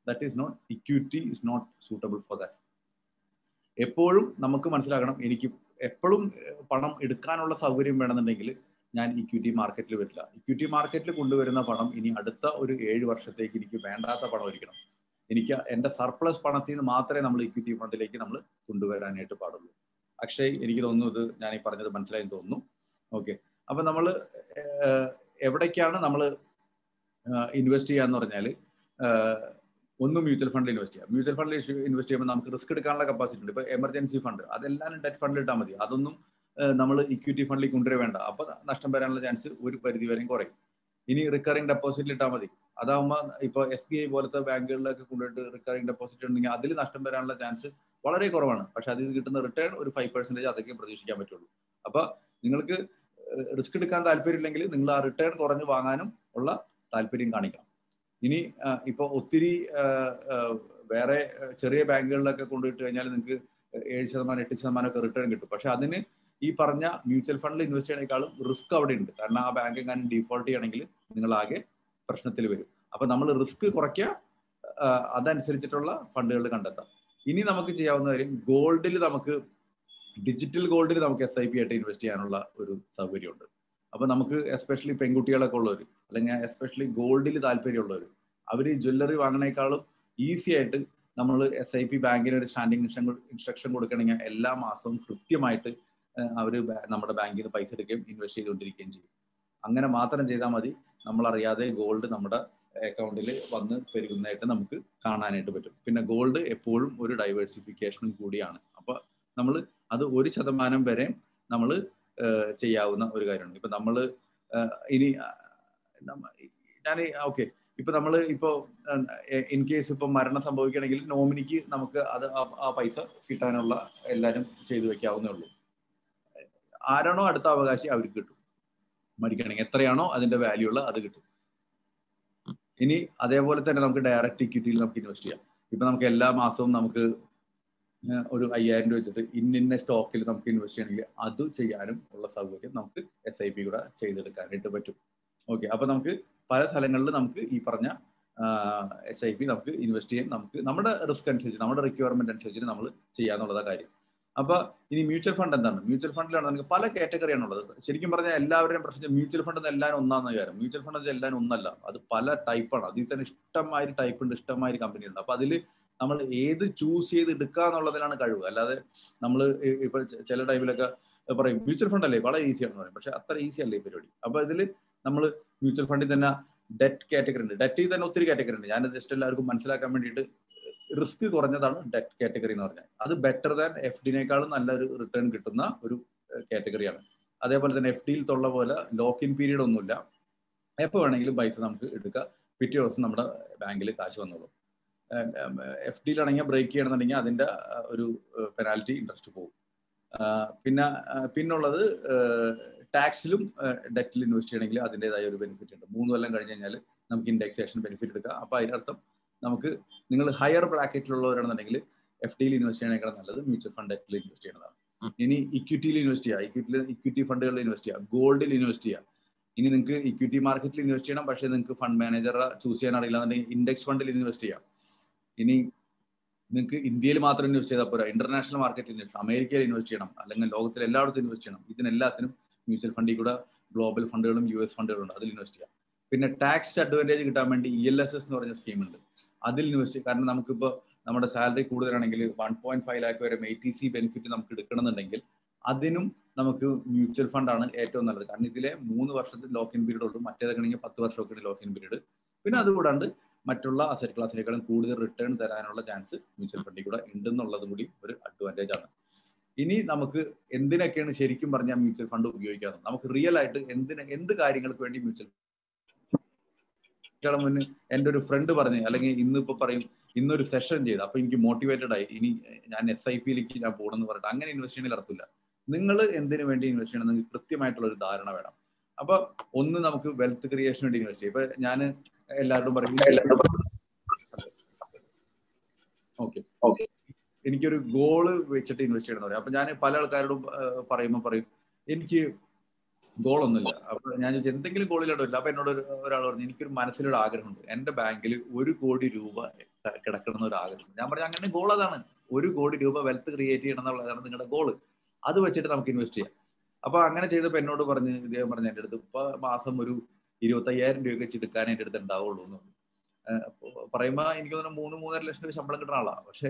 that is not equity is not suitable for that. എപ്പോഴും നമുക്ക് മനസ്സിലാക്കണം, എനിക്ക് എപ്പോഴും പണം എടുക്കാനുള്ള സൗകര്യം വേണമെന്നുണ്ടെങ്കിൽ ഞാൻ ഇക്വിറ്റി മാർക്കറ്റിൽ വരില്ല. ഇക്വിറ്റി മാർക്കറ്റിൽ കൊണ്ടുവരുന്ന പണം ഇനി അടുത്ത ഒരു ഏഴ് വർഷത്തേക്ക് എനിക്ക് വേണ്ടാത്ത പണം ആയിരിക്കണം. എനിക്ക് എൻ്റെ സർപ്ലസ് പണത്തിൽ നിന്ന് മാത്രമേ നമ്മൾ ഇക്വിറ്റി ഫണ്ടിലേക്ക് നമ്മൾ കൊണ്ടുവരാനായിട്ട് പാടുള്ളൂ. അക്ഷയ്, എനിക്ക് തോന്നുന്നു ഇത് ഞാൻ ഈ പറഞ്ഞത് മനസ്സിലായി തോന്നുന്നു. ഓക്കെ, അപ്പൊ നമ്മൾ എവിടേക്കാണ് നമ്മൾ ഇൻവെസ്റ്റ് ചെയ്യാന്ന് പറഞ്ഞാൽ, ഒന്ന് മ്യൂച്വൽ ഫണ്ടിൽ ഇൻവെസ്റ്റ് ചെയ്യാം. മ്യൂച്വൽ ഫണ്ടിൽ ഇൻവെസ്റ്റ് ചെയ്യുമ്പോൾ നമുക്ക് റിസ്ക് എടുക്കാനുള്ള കപ്പാസിറ്റി ഉണ്ട്. ഇപ്പൊ എമർജൻസി ഫണ്ട് അതെല്ലാം ഡെറ്റ് ഫണ്ടിൽ ഇട്ടാൽ മതി. അതൊന്നും നമ്മൾ ഇക്വിറ്റി ഫണ്ടിൽ കൊണ്ടുവരേ വേണ്ട. അപ്പൊ നഷ്ടം വരാനുള്ള ചാൻസ് ഒരു പരിധി വരെയും കുറയും. ഇനി റിക്കറിംഗ് ഡെപ്പോസിറ്റിൽ ഇട്ടാൽ മതി. അതാവുമ്പോൾ ഇപ്പൊ എസ് ബി ഐ പോലത്തെ ബാങ്കുകളിലൊക്കെ കൊണ്ടുപോയിട്ട് റിക്കറിംഗ് ഡെപ്പോസിറ്റ് ഉണ്ടെങ്കിൽ അതിൽ നഷ്ടം വരാനുള്ള ചാൻസ് വളരെ കുറവാണ്. പക്ഷെ അതിൽ കിട്ടുന്ന റിട്ടേൺ ഒരു ഫൈവ് പെർസെന്റേജ് അതൊക്കെ പ്രതീക്ഷിക്കാൻ പറ്റുള്ളൂ. അപ്പൊ നിങ്ങൾക്ക് റിസ്ക് എടുക്കാൻ താല്പര്യമില്ലെങ്കിൽ നിങ്ങൾ ആ റിട്ടേൺ കുറഞ്ഞ് വാങ്ങാനും ഉള്ള താല്പര്യം കാണിക്കണം. ഇനി ഇപ്പൊ ഒത്തിരി വേറെ ചെറിയ ബാങ്കുകളിലൊക്കെ കൊണ്ടുപോയിട്ട് കഴിഞ്ഞാൽ നിങ്ങൾക്ക് ഏഴ് ശതമാനം എട്ട് ശതമാനം ഒക്കെ റിട്ടേൺ കിട്ടും. പക്ഷെ അതിന് ഈ പറഞ്ഞ മ്യൂച്വൽ ഫണ്ടിൽ ഇൻവെസ്റ്റ് ചെയ്യണേക്കാളും റിസ്ക് അവിടെ ഉണ്ട്. കാരണം ആ ബാങ്ക് എങ്ങാനും ഡീഫോൾട്ട് ചെയ്യണമെങ്കിൽ നിങ്ങൾ ആകെ പ്രശ്നത്തിൽ വരും. അപ്പൊ നമ്മൾ റിസ്ക് കുറയ്ക്കുക, അതനുസരിച്ചിട്ടുള്ള ഫണ്ടുകൾ കണ്ടെത്താം. ഇനി നമുക്ക് ചെയ്യാവുന്ന കാര്യം, ഗോൾഡിൽ നമുക്ക് ഡിജിറ്റൽ ഗോൾഡിൽ നമുക്ക് എസ് ഐ പി ആയിട്ട് ഇൻവെസ്റ്റ് ചെയ്യാനുള്ള ഒരു സൗകര്യമുണ്ട്. അപ്പൊ നമുക്ക് എസ്പെഷ്യലി പെൺകുട്ടികളൊക്കെ ഉള്ളവർ, അല്ലെങ്കിൽ എസ്പെഷ്യലി ഗോൾഡിൽ താല്പര്യമുള്ളവർ, അവർ ജ്വല്ലറി വാങ്ങണേക്കാളും ഈസി ആയിട്ട് നമ്മൾ എസ് ഐ പി ബാങ്കിന് ഒരു സ്റ്റാൻഡിങ് ഇൻസ്ട്രക്ഷൻ കൊടുക്കണമെങ്കിൽ എല്ലാ മാസവും കൃത്യമായിട്ട് അവർ നമ്മുടെ ബാങ്കിൽ നിന്ന് പൈസ എടുക്കുകയും ഇൻവെസ്റ്റ് ചെയ്തുകൊണ്ടിരിക്കുകയും ചെയ്യും. അങ്ങനെ മാത്രം ചെയ്താൽ മതി. നമ്മളറിയാതെ ഗോൾഡ് നമ്മുടെ അക്കൗണ്ടിൽ വന്ന് പെരുകുന്നതായിട്ട് നമുക്ക് കാണാനായിട്ട് പറ്റും. പിന്നെ ഗോൾഡ് എപ്പോഴും ഒരു ഡൈവേഴ്സിഫിക്കേഷനും കൂടിയാണ്. അപ്പൊ നമ്മൾ അത് ഒരു ശതമാനം വരെ നമ്മൾ ചെയ്യാവുന്ന ഒരു കാര്യമാണ്. ഇപ്പൊ നമ്മൾ ഇനി ഞാൻ ഓക്കെ ഇപ്പൊ നമ്മൾ ഇപ്പോ ഇൻ കേസ് ഇപ്പൊ മരണം സംഭവിക്കുകയാണെങ്കിൽ നോമിനിക്ക് നമുക്ക് അത് ആ പൈസ കിട്ടാനുള്ള എല്ലാവരും ചെയ്തു വെക്കാവുന്നേ ഉള്ളൂ. ആരാണോ അടുത്ത അവകാശി അവർക്ക് കിട്ടും. മരിക്കണമെങ്കിൽ എത്രയാണോ അതിന്റെ വാല്യൂ ഉള്ള അത് കിട്ടും. ഇനി അതേപോലെ തന്നെ നമുക്ക് ഡയറക്റ്റ് ഇക്വിറ്റിയിൽ നമുക്ക് ഇൻവെസ്റ്റ് ചെയ്യാം. ഇപ്പൊ നമുക്ക് എല്ലാ മാസവും നമുക്ക് ഒരു അയ്യായിരം രൂപ വെച്ചിട്ട് ഇന്നിന്ന സ്റ്റോക്കിൽ നമുക്ക് ഇൻവെസ്റ്റ് ചെയ്യണമെങ്കിൽ അത് ചെയ്യാനും ഉള്ള സൗകര്യം നമുക്ക് എസ് ഐ പി കൂടെ ചെയ്തെടുക്കാനായിട്ട് പറ്റും. ഓക്കെ, അപ്പൊ നമുക്ക് പല സ്ഥലങ്ങളിൽ നമുക്ക് ഈ പറഞ്ഞ എസ് ഐ പി നമുക്ക് ഇൻവെസ്റ്റ് ചെയ്യാൻ നമുക്ക് നമ്മുടെ റിസ്ക് അനുസരിച്ച് നമ്മുടെ റിക്വയർമെന്റ് അനുസരിച്ച് നമ്മൾ ചെയ്യാന്നുള്ളതാ കാര്യം. അപ്പൊ ഇനി മ്യൂച്വൽ ഫണ്ട് എന്താണ്? മ്യൂച്വൽ ഫണ്ടിലാണ് നമുക്ക് പല കാറ്റഗറിയാണ് ഉള്ളത്. ശരിക്കും പറഞ്ഞാൽ എല്ലാവരുടെയും പ്രശ്നം മ്യൂച്വൽ ഫണ്ട് എല്ലാവരും ഒന്നാന്ന് കാര്യം. മ്യൂച്വൽ ഫണ്ട് എല്ലാവരും ഒന്നല്ല, അത് പല ടൈപ്പാണ്. അതിൽ തന്നെ ഇഷ്ടമായൊരു ടൈപ്പ് ഉണ്ട്, ഇഷ്ടമായൊരു കമ്പനി ഉണ്ട്. അപ്പൊ അതിൽ നമ്മൾ ഏത് ചൂസ് ചെയ്ത് എടുക്കുക എന്നുള്ളതിലാണ് കഴിവ്. അല്ലാതെ നമ്മൾ ഇപ്പൊ ചില ടൈമിലൊക്കെ പറയും മ്യൂച്വൽ ഫണ്ട് അല്ലേ വളരെ ഈസിയാണെന്ന് പറയും. പക്ഷെ അത്ര ഈസി അല്ലേ ഈ പരിപാടി. അപ്പൊ ഇതിൽ നമ്മൾ മ്യൂച്വൽ ഫണ്ടിൽ തന്നെ ഡെറ്റ് കാറ്റഗറി ഉണ്ട്. ഡെറ്റിൽ തന്നെ ഒത്തിരി കാറ്റഗറി ഉണ്ട്. ഞാൻ ജസ്റ്റ് എല്ലാവർക്കും മനസ്സിലാക്കാൻ വേണ്ടിയിട്ട് റിസ്ക് കുറഞ്ഞതാണ് ഡെറ്റ് കാറ്റഗറി എന്ന് പറഞ്ഞാൽ. അത് ബെറ്റർ ദാൻ എഫ് ഡിനേക്കാളും നല്ലൊരു റിട്ടേൺ കിട്ടുന്ന ഒരു കാറ്റഗറിയാണ്. അതേപോലെ തന്നെ എഫ് ഡിയിൽ തൊള്ള പോലെ ലോക്ക് ഇൻ പീരീഡ് ഒന്നുമില്ല. എപ്പോൾ വേണമെങ്കിലും പൈസ നമുക്ക് എടുക്കാം. പിറ്റേ ദിവസം നമ്മുടെ ബാങ്കിൽ കാശ് വന്നോളൂ. എഫ് ഡിയിലാണെങ്കിൽ ബ്രേക്ക് ചെയ്യണമെന്നുണ്ടെങ്കിൽ അതിന്റെ ഒരു പെനാൽറ്റി ഇൻട്രസ്റ്റ് പോകും. പിന്നെ പിന്നുള്ളത് ടാക്സിലും ഡെറ്റിൽ ഇൻവെസ്റ്റ് ചെയ്യണമെങ്കിൽ അതിൻ്റെതായ ഒരു ബെനിഫിറ്റ് ഉണ്ട്. മൂന്ന് കൊല്ലം കഴിഞ്ഞ് കഴിഞ്ഞാൽ നമുക്ക് ഇൻഡെക്സേഷൻ ബെനിഫിറ്റ് എടുക്കാം. അപ്പൊ അതിനർത്ഥം നമുക്ക് നിങ്ങൾ ഹയർ ബ്രാക്കറ്റിലുള്ളവരാണെന്നുണ്ടെങ്കിൽ എഫ് ഡിയിൽ ഇൻവെസ്റ്റ് ചെയ്യണേക്കാൾ നല്ലത് മ്യൂച്വൽ ഫണ്ട് ഡെറ്റിൽ ഇൻവെസ്റ്റ് ചെയ്യുന്നതാണ്. ഇനി ഇക്വിറ്റിയിൽ ഇൻവെസ്റ്റ് ചെയ്യുക, ഇക്വിറ്റിയിൽ ഇക്വിറ്റി ഫണ്ടുകളിൽ ഇൻവെസ്റ്റ് ചെയ്യുക, ഗോൾഡിൽ ഇൻവെസ്റ്റ് ചെയ്യുക. ഇനി നിങ്ങൾക്ക് ഇക്വിറ്റി മാർക്കറ്റിൽ ഇൻവെസ്റ്റ് ചെയ്യണം, പക്ഷേ നിങ്ങൾക്ക് ഫണ്ട് മാനേജറെ ചൂസ് ചെയ്യാൻ അറിയില്ല എന്നുണ്ടെങ്കിൽ ഇൻഡെക്സ് ഫണ്ടിൽ ഇൻവെസ്റ്റ് ചെയ്യാം. ഇനി നിങ്ങൾക്ക് ഇന്ത്യയിൽ മാത്രം ഇൻവെസ്റ്റ് ചെയ്താൽ പോരാ, ഇന്റർനാഷണൽ മാർക്കറ്റിൽ ഇൻവെസ്റ്റ്, അമേരിക്കയിൽ ഇൻവെസ്റ്റ് ചെയ്യണം, അല്ലെങ്കിൽ ലോകത്തിൽ എല്ലായിടത്തും ഇൻവെസ്റ്റ് ചെയ്യണം. ഇതിനെല്ലാത്തിനും മ്യൂച്വൽ ഫണ്ടിൽ കൂടെ ഗ്ലോബൽ ഫണ്ടുകളും യു എസ് ഫണ്ടുകളും ഉണ്ട്, അതിൽ ഇൻവെസ്റ്റ് ചെയ്യാം. പിന്നെ ടാക്സ് അഡ്വാൻറ്റേജ് കിട്ടാൻ വേണ്ടി ഇ എൽ എസ് എസ് എന്ന് പറഞ്ഞ സ്കീമുണ്ട്, അതിൽ ഇൻവെസ്റ്റ് ചെയ്യും. കാരണം നമുക്കിപ്പോൾ നമ്മുടെ സാലറി കൂടുതലാണെങ്കിൽ വൺ പോയിന്റ് ഫൈവ് ലാക്ക് വരെ എ ടി സി ബെനിഫിറ്റ് നമുക്ക് എടുക്കണമെന്നുണ്ടെങ്കിൽ അതിനും നമുക്ക് മ്യൂച്വൽ ഫണ്ടാണ് ഏറ്റവും നല്ലത്. കാരണം ഇതിലെ മൂന്ന് വർഷത്തിൽ ലോക്ക് ഇൻ പീരീഡ് ഉള്ളൂ, മറ്റേതൊക്കെ ആണെങ്കിൽ പത്ത് വർഷമൊക്കെ ലോക്ക് ഇൻ പീരീഡ്. പിന്നെ അതുകൂടാണ്ട് മറ്റുള്ള അസറ്റ് ക്ലാസ്സിനേക്കാളും കൂടുതൽ റിട്ടേൺ തരാനുള്ള ചാൻസ് മ്യൂച്വൽ ഫണ്ടിൽ കൂടെ ഉണ്ടെന്നുള്ളത് കൂടി ഒരു അഡ്വാൻറ്റേജ് ആണ്. ഇനി നമുക്ക് എന്തിനൊക്കെയാണ് ശരിക്കും പറഞ്ഞാൽ മ്യൂച്വൽ ഫണ്ട് ഉപയോഗിക്കാറ്? നമുക്ക് റിയൽ ആയിട്ട് എന്തിന് എന്ത് കാര്യങ്ങൾക്ക് വേണ്ടി മ്യൂച്വൽ മുന്നേ എൻ്റെ ഒരു ഫ്രണ്ട് പറഞ്ഞ്, അല്ലെങ്കിൽ ഇന്നിപ്പോ പറയും ഇന്നൊരു സെഷൻ ചെയ്ത് അപ്പൊ എനിക്ക് മോട്ടിവേറ്റഡ് ആയി, ഇനി ഞാൻ എസ് ഐ പിയിലേക്ക് ഞാൻ പോകണമെന്ന് പറഞ്ഞിട്ട് അങ്ങനെ ഇൻവെസ്റ്റ് ചെയ്യണമെങ്കിൽ നടത്തില്ല. നിങ്ങൾ എന്തിനു വേണ്ടി ഇൻവെസ്റ്റ് ചെയ്യണം നിങ്ങൾക്ക് കൃത്യമായിട്ടുള്ള ഒരു ധാരണ വേണം. അപ്പൊ ഒന്ന് നമുക്ക് വെൽത്ത് ക്രിയേഷന് വേണ്ടി ഇൻവെസ്റ്റ് ചെയ്യും. ഇപ്പൊ ഞാൻ എല്ലാവരോടും പറയും ഓക്കെ ഓക്കെ എനിക്കൊരു ഗോള് വെച്ചിട്ട് ഇൻവെസ്റ്റ് ചെയ്യണം എന്ന് പറയും. അപ്പൊ ഞാൻ പല ആൾക്കാരോടും പറയുമ്പോൾ പറയും എനിക്ക് ഗോളൊന്നുമില്ല. അപ്പൊ ഞാൻ എന്തെങ്കിലും ഗോളിലോട്ട് വരില്ല. അപ്പൊ എന്നോട് ഒരാൾ പറഞ്ഞു എനിക്കൊരു മനസ്സിലൊരു ആഗ്രഹമുണ്ട്, എന്റെ ബാങ്കിൽ ഒരു കോടി രൂപ കിടക്കണം ഒരു ആഗ്രഹം. ഞാൻ പറഞ്ഞ അങ്ങനെ ഗോൾ അതാണ്, ഒരു കോടി രൂപ വെൽത്ത് ക്രിയേറ്റ് ചെയ്യണം എന്നുള്ളതാണ് നിങ്ങളുടെ ഗോള്. അത് വെച്ചിട്ട് നമുക്ക് ഇൻവെസ്റ്റ് ചെയ്യാം. അപ്പൊ അങ്ങനെ ചെയ്തപ്പോൾ എന്നോട് പറഞ്ഞ് ഇദ്ദേഹം പറഞ്ഞ എൻ്റെ അടുത്ത് ഇപ്പൊ മാസം ഒരു ഇരുപത്തയ്യായിരം രൂപയൊക്കെ വെച്ചെടുക്കാൻ എൻ്റെ അടുത്ത് ഉണ്ടാവുള്ളൂ എന്ന് പറയുമ്പോ എനിക്ക് തോന്നുന്നു മൂന്ന് മൂന്നര ലക്ഷം രൂപ ശമ്പളം കിട്ടുന്ന ആളാ. പക്ഷെ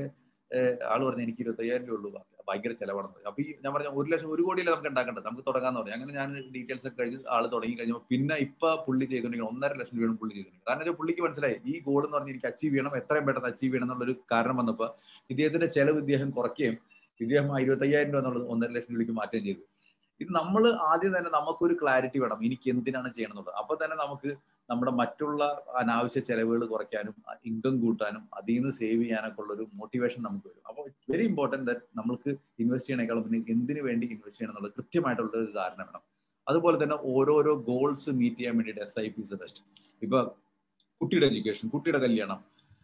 ആള് പറഞ്ഞു എനിക്ക് ഇരുപത്തയ്യായിരം രൂപ ഉള്ളൂ, ഭയങ്കര ചെലവാണെന്ന്. അപ്പൊ ഈ ഞാൻ പറഞ്ഞ ഒരു ലക്ഷം ഒരു കോടിയില്ല നമുക്ക് ഉണ്ടാക്കേണ്ടത്, നമുക്ക് തുടങ്ങാന്ന് പറഞ്ഞു. അങ്ങനെ ഞാൻ ഡീറ്റെയിൽസ് ഒക്കെ കഴിഞ്ഞ് ആള് തുടങ്ങി കഴിഞ്ഞപ്പോൾ പിന്നെ ഇപ്പൊ പുള്ളി ചെയ്തോണ്ടെങ്കിൽ ഒന്നര ലക്ഷം രൂപയാണ് പുള്ളി ചെയ്തോണ്ടെങ്കിൽ. കാരണം പുള്ളിക്ക് മനസ്സിലായി ഈ ഗോൾ എന്ന് പറഞ്ഞ് എനിക്ക് അച്ചീവ് ചെയ്യണം, എത്രയും പെട്ടെന്ന് അച്ചീവ് ചെയ്യണം എന്നുള്ളൊരു കാരണം വന്നപ്പോ ഇദ്ദേഹത്തിന്റെ ചെലവ് ഇദ്ദേഹം കുറയ്ക്കുകയും ഇദ്ദേഹം ഇരുപത്തയ്യായിരം രൂപ എന്നുള്ളത് ഒന്നര ലക്ഷം രൂപയ്ക്ക് മാറ്റുകയും ചെയ്തു. ഇത് നമ്മൾ ആദ്യം തന്നെ നമുക്കൊരു ക്ലാരിറ്റി വേണം, എനിക്ക് എന്തിനാണ് ചെയ്യണം എന്നുള്ളത്. അപ്പൊ തന്നെ നമുക്ക് നമ്മുടെ മറ്റുള്ള അനാവശ്യ ചെലവുകൾ കുറയ്ക്കാനും ഇൻകം കൂട്ടാനും അതിൽ നിന്ന് സേവ് ചെയ്യാനൊക്കെ ഉള്ള ഒരു മോട്ടിവേഷൻ നമുക്ക് വരും. അപ്പോൾ ഇറ്റ്സ് വെരി ഇമ്പോർട്ടന്റ് ദാറ്റ് നമുക്ക് ഇൻവെസ്റ്റ് ചെയ്യണേക്കാളും പിന്നെ എന്തിനു വേണ്ടി ഇൻവെസ്റ്റ് ചെയ്യണം എന്നുള്ളത് കൃത്യമായിട്ടുള്ള ഒരു ധാരണ വേണം. അതുപോലെ തന്നെ ഓരോരോ ഗോൾസ് മീറ്റ് ചെയ്യാൻ വേണ്ടിയിട്ട് S I P is the best. ഇപ്പൊ കുട്ടിയുടെ എഡ്യൂക്കേഷൻ, കുട്ടിയുടെ കല്യാണം,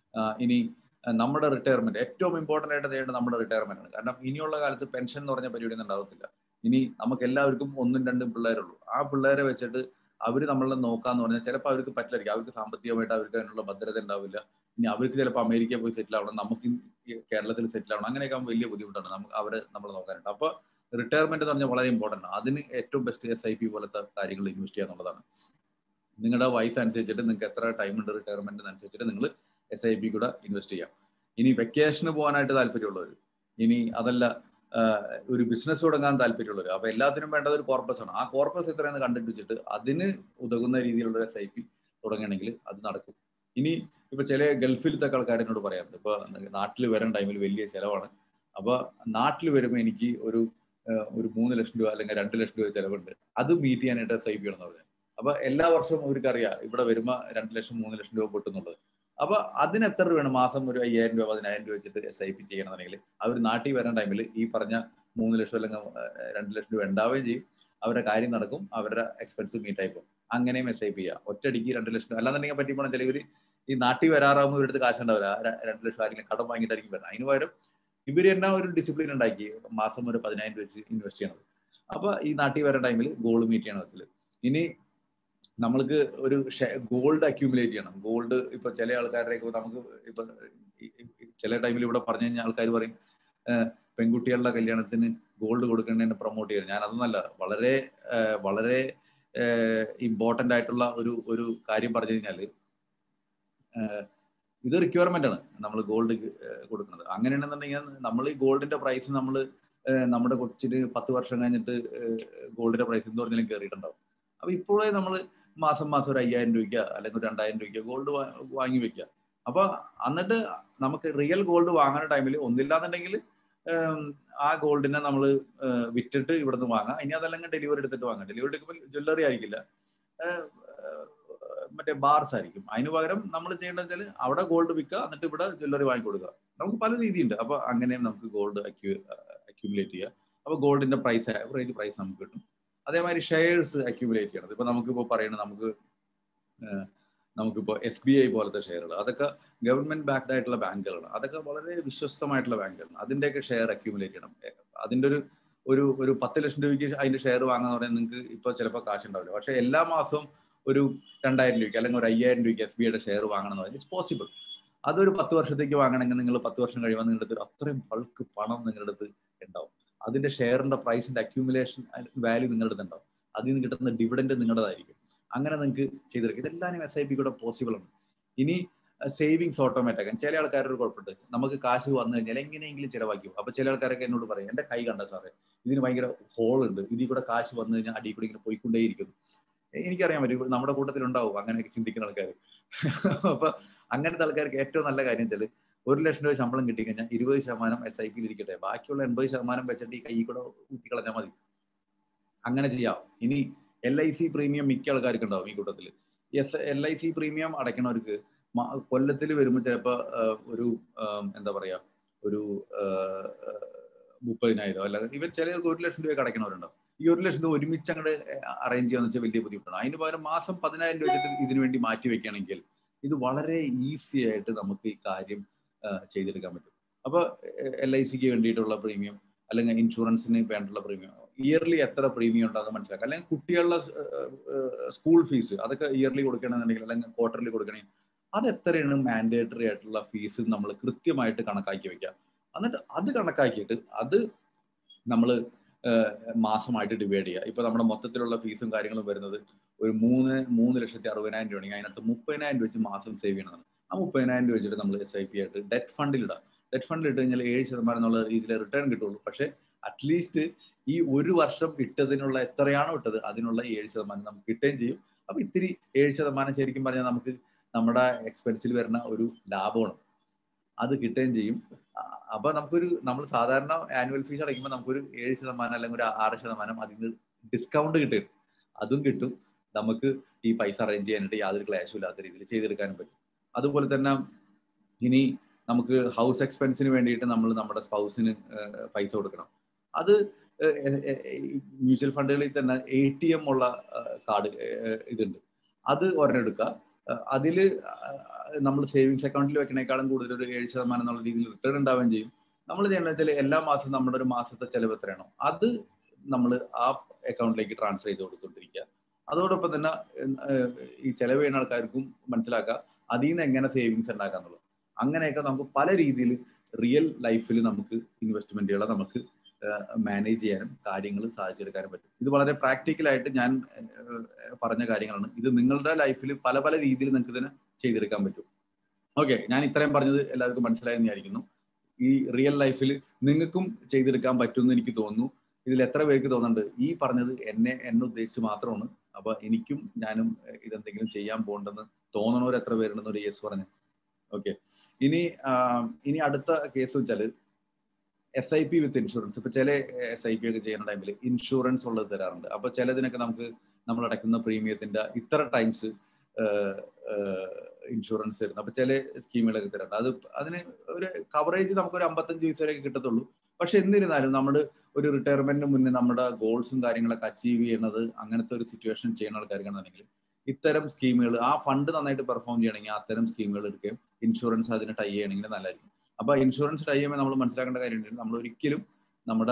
ഇനി നമ്മുടെ റിട്ടയർമെന്റ്, ഏറ്റവും ഇമ്പോർട്ടന്റ് ആയിട്ട് ചെയ്യേണ്ടത് നമ്മുടെ റിട്ടയർമെന്റ് ആണ്. കാരണം ഇനിയുള്ള കാലത്ത് പെൻഷൻ എന്ന് പറഞ്ഞ പരിപാടി ഒന്നും ഉണ്ടാവത്തില്ല. ഇനി നമുക്ക് എല്ലാവർക്കും ഒന്നും രണ്ടും പിള്ളേരുള്ളൂ. ആ പിള്ളേരെ വെച്ചിട്ട് അവർ നമ്മളെ നോക്കാന്ന് പറഞ്ഞാൽ ചിലപ്പോൾ അവർക്ക് പറ്റില്ലായിരിക്കും. അവർക്ക് സാമ്പത്തികമായിട്ട് അവർക്ക് അതിനുള്ള ഭദ്രത ഉണ്ടാവില്ല. ഇനി അവർക്ക് ചിലപ്പോൾ അമേരിക്കയിൽ പോയി സെറ്റിൽ ആവണം, നമുക്ക് കേരളത്തിൽ സെറ്റിൽ ആവണം. അങ്ങനെയൊക്കെ ആകുമ്പോൾ വലിയ ബുദ്ധിമുട്ടാണ് നമുക്ക് അവരെ നമ്മൾ നോക്കാനായിട്ട്. അപ്പൊ റിട്ടയർമെന്റ് എന്ന് പറഞ്ഞാൽ വളരെ ഇമ്പോർട്ടന്റ് ആണ്. അതിന് ഏറ്റവും ബെസ്റ്റ് എസ് ഐ പി പോലത്തെ കാര്യങ്ങൾ ഇൻവെസ്റ്റ് ചെയ്യുക എന്നുള്ളതാണ്. നിങ്ങളുടെ വയസ്സ് അനുസരിച്ചിട്ട് നിങ്ങൾക്ക് എത്ര ടൈം ഉണ്ട് റിട്ടയർമെന്റിന് അനുസരിച്ചിട്ട് നിങ്ങൾ എസ് ഐ പി കൂടെ ഇൻവെസ്റ്റ് ചെയ്യാം. ഇനി വെക്കേഷന് പോകാനായിട്ട് താല്പര്യമുള്ളവർ, ഇനി അതല്ല ഒരു ബിസിനസ് തുടങ്ങാൻ താല്പര്യമുള്ളവർ, അപ്പൊ എല്ലാത്തിനും വേണ്ടത് ഒരു കോർപ്പസ് ആണ്. ആ കോർപ്പസ് എത്രയെന്ന് കണ്ടുപിടിച്ചിട്ട് അതിന് ഉതകുന്ന രീതിയിലുള്ള എസ് ഐ പി തുടങ്ങണമെങ്കിൽ അത് നടക്കും. ഇനി ഇപ്പൊ ചില ഗൾഫിലത്തെ ആൾക്കാരോട് പറയാറുണ്ട്, ഇപ്പൊ നാട്ടിൽ വരാൻ ടൈമിൽ വലിയ ചിലവാണ്, അപ്പൊ നാട്ടിൽ വരുമ്പോൾ എനിക്ക് ഒരു ഒരു മൂന്ന് ലക്ഷം രൂപ അല്ലെങ്കിൽ രണ്ട് ലക്ഷം രൂപ ചിലവുണ്ട്, അത് മീറ്റ് ചെയ്യാനായിട്ട് എസ് ഐ പി ആണെന്ന് പറഞ്ഞത്. അപ്പൊ എല്ലാ വർഷവും അവർക്ക് അറിയാം ഇവിടെ വരുമ്പോൾ രണ്ട് ലക്ഷം മൂന്ന് ലക്ഷം രൂപ പൊട്ടുന്നുള്ളത്. അപ്പൊ അതിന് എത്ര രൂപയാണ് മാസം ഒരു അയ്യായിരം രൂപ പതിനായിരം രൂപ വെച്ചിട്ട് എസ് ഐ പി ചെയ്യണമെന്നുണ്ടെങ്കിൽ അവർ നാട്ടിൽ വരാൻ ടൈമിൽ ഈ പറഞ്ഞ മൂന്ന് ലക്ഷം അല്ലെങ്കിൽ രണ്ട് ലക്ഷം രൂപ ഉണ്ടാവുകയും ചെയ്യും, അവരുടെ കാര്യം നടക്കും, അവരുടെ എക്സ്പെൻസ് മീറ്റ് ആയി പോകും. അങ്ങനെയും എസ് ഐ പി ചെയ്യാം. ഒറ്റയടിക്ക് രണ്ട് ലക്ഷം രൂപ അല്ലാന്നുണ്ടെങ്കിൽ പറ്റി പോകണം. ചിലവർ ഈ നാട്ടിൽ വരാറാകുമ്പോൾ ഇവരുടെ കാശുണ്ടാവില്ല, രണ്ട് ലക്ഷം ആരെങ്കിലും കടം വാങ്ങിയിട്ടായിരിക്കും വരുന്നത്. അതിന് പകരം ഇവർ തന്നെ ഒരു ഡിസിപ്ലിൻ ഉണ്ടാക്കി മാസം ഒരു പതിനായിരം രൂപ വെച്ച് ഇൻവെസ്റ്റ് ചെയ്യണത്. അപ്പൊ ഈ നാട്ടിൽ വരുന്ന ടൈമിൽ ഗോൾ മീറ്റ് ചെയ്യണം വിധത്തിൽ. ഇനി നമ്മൾക്ക് ഒരു ഗോൾഡ് അക്യൂമുലേറ്റ് ചെയ്യണം. ഗോൾഡ് ഇപ്പൊ ചില ആൾക്കാരുടെയൊക്കെ നമുക്ക് ഇപ്പൊ ചില ടൈമിൽ ഇവിടെ പറഞ്ഞു കഴിഞ്ഞാൽ ആൾക്കാർ പറയും പെൺകുട്ടികളുടെ കല്യാണത്തിന് ഗോൾഡ് കൊടുക്കുന്നതിനെ പ്രൊമോട്ട് ചെയ്യണം. ഞാൻ അതൊന്നല്ല, വളരെ വളരെ ഇമ്പോർട്ടന്റ് ആയിട്ടുള്ള ഒരു ഒരു കാര്യം പറഞ്ഞു കഴിഞ്ഞാൽ ഇത് റിക്വയർമെന്റ് ആണ് നമ്മൾ ഗോൾഡ് കൊടുക്കുന്നത്. അങ്ങനെയാണെന്നുണ്ടെങ്കിൽ നമ്മൾ ഈ ഗോൾഡിന്റെ പ്രൈസ് നമ്മൾ നമ്മുടെ കൊച്ചിന് പത്ത് വർഷം കഴിഞ്ഞിട്ട് ഗോൾഡിന്റെ പ്രൈസ് എന്ന് പറഞ്ഞാലും കയറിയിട്ടുണ്ടാവും. അപ്പൊ ഇപ്പോഴേ നമ്മൾ മാസം മാസം ഒരു അയ്യായിരം രൂപയ്ക്ക് അല്ലെങ്കിൽ ഒരു രണ്ടായിരം രൂപയ്ക്ക് ഗോൾഡ് വാങ്ങി വെക്കുക. അപ്പൊ എന്നിട്ട് നമുക്ക് റിയൽ ഗോൾഡ് വാങ്ങുന്ന ടൈമിൽ ഒന്നില്ലാന്നുണ്ടെങ്കിൽ ആ ഗോൾഡിനെ നമ്മൾ വിറ്റിട്ട് ഇവിടുന്ന് വാങ്ങാം. ഇനി അതല്ലെങ്കിൽ ഡെലിവറി എടുത്തിട്ട് വാങ്ങാം. ഡെലിവറി എടുക്കുമ്പോൾ ജ്വല്ലറി ആയിരിക്കില്ല, മറ്റേ ബാർസ് ആയിരിക്കും. അതിന് പകരം നമ്മൾ ചെയ്യേണ്ടത് വെച്ചാൽ അവിടെ ഗോൾഡ് വിൽക്കുക, എന്നിട്ട് ഇവിടെ ജ്വല്ലറി വാങ്ങിക്കൊടുക്കുക. നമുക്ക് പല രീതിയുണ്ട്. അപ്പൊ അങ്ങനെയും നമുക്ക് ഗോൾഡ് അക്യൂ അക്യൂമുലേറ്റ് ചെയ്യുക. അപ്പൊ ഗോൾഡിന്റെ പ്രൈസ് ആവറേജ് പ്രൈസ് നമുക്ക് കിട്ടും. അതേമാതിരി ഷെയർസ് അക്യൂമുലേറ്റ് ചെയ്യണം. ഇപ്പൊ നമുക്കിപ്പോ പറയണത് നമുക്ക് നമുക്കിപ്പോ എസ് ബി ഐ പോലത്തെ ഷെയറുകൾ, അതൊക്കെ ഗവൺമെന്റ് ബാക്ക്ഡ് ആയിട്ടുള്ള ബാങ്കുകളാണ്. അതൊക്കെ വളരെ വിശ്വസ്തമായിട്ടുള്ള ബാങ്കുകളാണ്. അതിന്റെയൊക്കെ ഷെയർ അക്യൂമുലേറ്റ് ചെയ്യണം. അതിന്റെ ഒരു ഒരു ഒരു പത്ത് ലക്ഷം രൂപയ്ക്ക് അതിന്റെ ഷെയർ വാങ്ങാന്ന് പറയാൻ നിങ്ങൾക്ക് ഇപ്പൊ ചിലപ്പോൾ കാശ് ഉണ്ടാവില്ല. പക്ഷെ എല്ലാ മാസവും ഒരു രണ്ടായിരം രൂപയ്ക്ക് അല്ലെങ്കിൽ ഒരു അയ്യായിരം രൂപയ്ക്ക് എസ് ബി ഐയുടെ ഷെയർ വാങ്ങണം എന്ന് പറഞ്ഞാൽ ഇറ്റ്സ് പോസിബിൾ. അതൊരു പത്ത് വർഷത്തേക്ക് വാങ്ങണമെങ്കിൽ നിങ്ങൾ പത്ത് വർഷം കഴിയുമ്പോൾ നിങ്ങളുടെ അടുത്ത് അത്രയും ബൾക്ക് പണം നിങ്ങളുടെ അടുത്ത് ഉണ്ടാവും. അതിന്റെ ഷെയറിന്റെ പ്രൈസിന്റെ അക്യൂമുലേഷൻ വാല്യൂ നിങ്ങളുടെ അടുത്ത് ഉണ്ടാവും. അതിൽ നിന്ന് കിട്ടുന്ന ഡിവിഡൻഡ് നിങ്ങളുടേതായിരിക്കും. അങ്ങനെ നിങ്ങൾക്ക് ചെയ്തെടുക്കും. ഇതെല്ലാം എസ് ഐ പി കൂടെ പോസിബിൾ ആണ്. ഇനി സേവിങ്സ് ഓട്ടോമാറ്റിക്. ചില ആൾക്കാരുടെ ഒരു കുഴപ്പമുണ്ട്, നമുക്ക് കാശ് വന്നു കഴിഞ്ഞാൽ എങ്ങനെയെങ്കിലും ചിലവാക്കി. അപ്പൊ ചില ആൾക്കാരൊക്കെ എന്നോട് പറയും, എന്റെ കൈ കണ്ട സാറേ ഇതിന് ഭയങ്കര ഹോൾ ഉണ്ട്, ഇതിൽ കൂടെ കാശ് വന്നു കഴിഞ്ഞാൽ അടിയിൽ കൂടി ഇങ്ങനെ പോയിക്കൊണ്ടേയിരിക്കുന്നു. എനിക്കറിയാൻ പറ്റും നമ്മുടെ കൂട്ടത്തിലുണ്ടാവും അങ്ങനെയൊക്കെ ചിന്തിക്കുന്ന ആൾക്കാർ. അപ്പൊ അങ്ങനത്തെ ആൾക്കാർക്ക് ഏറ്റവും നല്ല കാര്യം വെച്ചാൽ ഒരു ലക്ഷം രൂപ ശമ്പളം കിട്ടിക്കഴിഞ്ഞാൽ ഇരുപത് ശതമാനം എസ് ഐ പിയിൽ ഇരിക്കട്ടെ, ബാക്കിയുള്ള എൺപത് ശതമാനം വെച്ചിട്ട് ഈ കൈ കൂടെ ഊട്ടിക്കളഞ്ഞാൽ മതി. അങ്ങനെ ചെയ്യാം. ഇനി എൽ ഐ സി പ്രീമിയം മിക്ക ആൾക്കാർക്ക് ഉണ്ടാവും ഈ കൂട്ടത്തിൽ. S L I C premium അടയ്ക്കണവർക്ക് കൊല്ലത്തിൽ വരുമ്പോൾ ചിലപ്പോൾ ഒരു എന്താ പറയാ ഒരു മുപ്പതിനായിരം അല്ല ഇവർ ചില ഒരു ലക്ഷം രൂപയൊക്കെ അടയ്ക്കണവരുണ്ടാവും. ഈ ഒരു ലക്ഷം രൂപ ഒരുമിച്ച് അങ്ങോട്ട് അറേഞ്ച് ചെയ്യാന്ന് വെച്ചാൽ വലിയ ബുദ്ധിമുട്ടാണ്. അതിന് പകരം മാസം പതിനായിരം രൂപ വെച്ചിട്ട് ഇതിനു വേണ്ടി മാറ്റി വെക്കുകയാണെങ്കിൽ ഇത് വളരെ ഈസി ആയിട്ട് നമുക്ക് ഈ കാര്യം ചെയ്തെടുക്കാൻ പറ്റും. അപ്പൊ എൽ ഐ സിക്ക് വേണ്ടിയിട്ടുള്ള പ്രീമിയം അല്ലെങ്കിൽ ഇൻഷുറൻസിന് വേണ്ടിയുള്ള പ്രീമിയം ഇയർലി എത്ര പ്രീമിയം ഉണ്ടെന്ന് മനസ്സിലാക്കുക. അല്ലെങ്കിൽ കുട്ടികളുടെ സ്കൂൾ ഫീസ് അതൊക്കെ ഇയർലി കൊടുക്കണമെന്നുണ്ടെങ്കിൽ അല്ലെങ്കിൽ ക്വാർട്ടർലി കൊടുക്കണമെങ്കിൽ അത് എത്രയാണ് മാൻഡേറ്ററി ആയിട്ടുള്ള ഫീസ് നമ്മൾ കൃത്യമായിട്ട് കണക്കാക്കി വെക്കുക. എന്നിട്ട് അത് കണക്കാക്കിയിട്ട് അത് നമ്മൾ മാസമായിട്ട് ഡിവൈഡ് ചെയ്യുക. ഇപ്പൊ നമ്മുടെ മൊത്തത്തിലുള്ള ഫീസും കാര്യങ്ങളും വരുന്നത് ഒരു മൂന്ന് മൂന്ന് ലക്ഷത്തി അറുപതിനായിരം രൂപ ആണെങ്കിൽ അതിനകത്ത് മുപ്പതിനായിരം രൂപ വെച്ച് മാസം സേവ് ചെയ്യണം. ആ മുപ്പതിനായിരം രൂപ വെച്ചിട്ട് നമ്മൾ എസ് ഐ പി ആയിട്ട് ഡെറ്റ് ഫണ്ടിൽ ഇടാം. ഡെറ്റ് ഫണ്ടിൽ ഇട്ട് കഴിഞ്ഞാൽ ഏഴ് ശതമാനം എന്നുള്ള രീതിയിൽ റിട്ടേൺ കിട്ടുള്ളൂ. പക്ഷെ അറ്റ്ലീസ്റ്റ് ഈ ഒരു വർഷം ഇട്ടതിനുള്ള എത്രയാണോ ഇട്ടത് അതിനുള്ള ഏഴ് ശതമാനം നമുക്ക് കിട്ടുകയും ചെയ്യും. അപ്പൊ ഇത്തിരി ഏഴ് ശതമാനം ശരിക്കും പറഞ്ഞാൽ നമുക്ക് നമ്മുടെ എക്സ്പെൻസിൽ വരുന്ന ഒരു ലാഭമാണ്, അത് കിട്ടുകയും ചെയ്യും. അപ്പൊ നമുക്കൊരു നമ്മൾ സാധാരണ ആനുവൽ ഫീസ് അടയ്ക്കുമ്പോൾ നമുക്കൊരു ഏഴ് ശതമാനം അല്ലെങ്കിൽ ഒരു ആറ് ശതമാനം അതിന് ഡിസ്കൗണ്ട് കിട്ടും. അതും കിട്ടും. നമുക്ക് ഈ പൈസ അറേഞ്ച് ചെയ്യാനായിട്ട് യാതൊരു ക്ലേശവും ഇല്ലാത്ത രീതിയിൽ ചെയ്തെടുക്കാനും പറ്റും. അതുപോലെ തന്നെ ഇനി നമുക്ക് ഹൗസ് എക്സ്പെൻസിന് വേണ്ടിയിട്ട് നമ്മൾ നമ്മുടെ സ്പൗസിന് പൈസ കൊടുക്കണം. അത് മ്യൂച്വൽ ഫണ്ടുകളിൽ തന്നെ എ ടി എം ഉള്ള കാർഡ് ഇതുണ്ട്, അത് ഒരെണ്ണം എടുക്കുക. അതിൽ നമ്മൾ സേവിങ്സ് അക്കൗണ്ടിൽ വെക്കണേക്കാളും കൂടുതൽ ഒരു ഏഴ് ശതമാനം എന്നുള്ള രീതിയിൽ റിട്ടേൺ ഉണ്ടാവുകയും ചെയ്യും. നമ്മൾ ചെയ്യണമെന്ന് എല്ലാ മാസവും നമ്മുടെ ഒരു മാസത്തെ ചെലവ് എത്രയാണോ അത് നമ്മൾ ആ അക്കൗണ്ടിലേക്ക് ട്രാൻസ്ഫർ ചെയ്ത് കൊടുത്തുകൊണ്ടിരിക്കുക. അതോടൊപ്പം തന്നെ ഈ ചെലവ് ചെയ്യുന്ന ആൾക്കാർക്കും മനസ്സിലാക്കുക അതിൽ നിന്ന് എങ്ങനെ സേവിങ്സ് ഉണ്ടാക്കാന്നുള്ളത്. അങ്ങനെയൊക്കെ നമുക്ക് പല രീതിയിൽ റിയൽ ലൈഫിൽ നമുക്ക് ഇൻവെസ്റ്റ്മെന്റുകളെ നമുക്ക് മാനേജ് ചെയ്യാനും കാര്യങ്ങൾ സാധിച്ചെടുക്കാനും പറ്റും. ഇത് വളരെ പ്രാക്ടിക്കലായിട്ട് ഞാൻ പറഞ്ഞ കാര്യങ്ങളാണ്. ഇത് നിങ്ങളുടെ ലൈഫിൽ പല പല രീതിയിൽ നിങ്ങൾക്ക് ഇതിനെ ചെയ്തെടുക്കാൻ പറ്റും. ഓക്കെ, ഞാൻ ഇത്രയും പറഞ്ഞത് എല്ലാവർക്കും മനസ്സിലായെന്ന് വിചാരിക്കുന്നു. ഈ റിയൽ ലൈഫിൽ നിങ്ങൾക്കും ചെയ്തെടുക്കാൻ പറ്റുമെന്ന് എനിക്ക് തോന്നുന്നു. ഇതിൽ എത്ര പേർക്ക് തോന്നുന്നുണ്ട് ഈ പറഞ്ഞത് എന്നെ എന്നെ ഉദ്ദേശിച്ച് മാത്രമാണ്, അപ്പൊ എനിക്കും ഞാനും ഇതെന്തെങ്കിലും ചെയ്യാൻ പോകണ്ടെന്ന് തോന്നണവർ എത്ര പേരുണ്ടെന്ന് ഒരു യെസ് പറഞ്ഞു. ഓക്കെ, ഇനി ഇനി അടുത്ത കേസ് വെച്ചാല് S I P with insurance. ഇപ്പൊ ചില എസ് ഐ പി ഒക്കെ ചെയ്യുന്ന ടൈമിൽ ഇൻഷുറൻസ് ഉള്ളത് തരാറുണ്ട്. അപ്പൊ ചിലതിനൊക്കെ നമുക്ക് നമ്മൾ അടയ്ക്കുന്ന പ്രീമിയത്തിന്റെ ഇത്ര ടൈംസ് ഇൻഷുറൻസ് തരുന്നു. അപ്പൊ ചില സ്കീമുകളൊക്കെ തരാറുണ്ട്. അത് അതിന് ഒരു കവറേജ് നമുക്ക് ഒരു അമ്പത്തഞ്ച് വയസ്സ് വരെയൊക്കെ കിട്ടത്തുള്ളൂ. പക്ഷെ എന്നിരുന്നാലും നമ്മൾ ഒരു റിട്ടയർമെന്റിന് മുന്നേ നമ്മുടെ ഗോൾസും കാര്യങ്ങളൊക്കെ അച്ചീവ് ചെയ്യുന്നത് അങ്ങനത്തെ ഒരു സിറ്റുവേഷൻ ചെയ്യുന്ന ആൾക്കാർക്കാണെന്നുണ്ടെങ്കിൽ ഇത്തരം സ്കീമുകൾ ആ ഫണ്ട് നന്നായിട്ട് പെർഫോം ചെയ്യണമെങ്കിൽ അത്തരം സ്കീമുകൾ എടുക്കുകയും ഇൻഷുറൻസ് അതിന് ടൈ ചെയ്യണമെങ്കിൽ നല്ലതായിരിക്കും. അപ്പൊ ഇൻഷുറൻസ് ടൈ ചെയ്യുമ്പോൾ നമ്മൾ മനസ്സിലാക്കേണ്ട കാര്യം നമ്മൾ ഒരിക്കലും നമ്മുടെ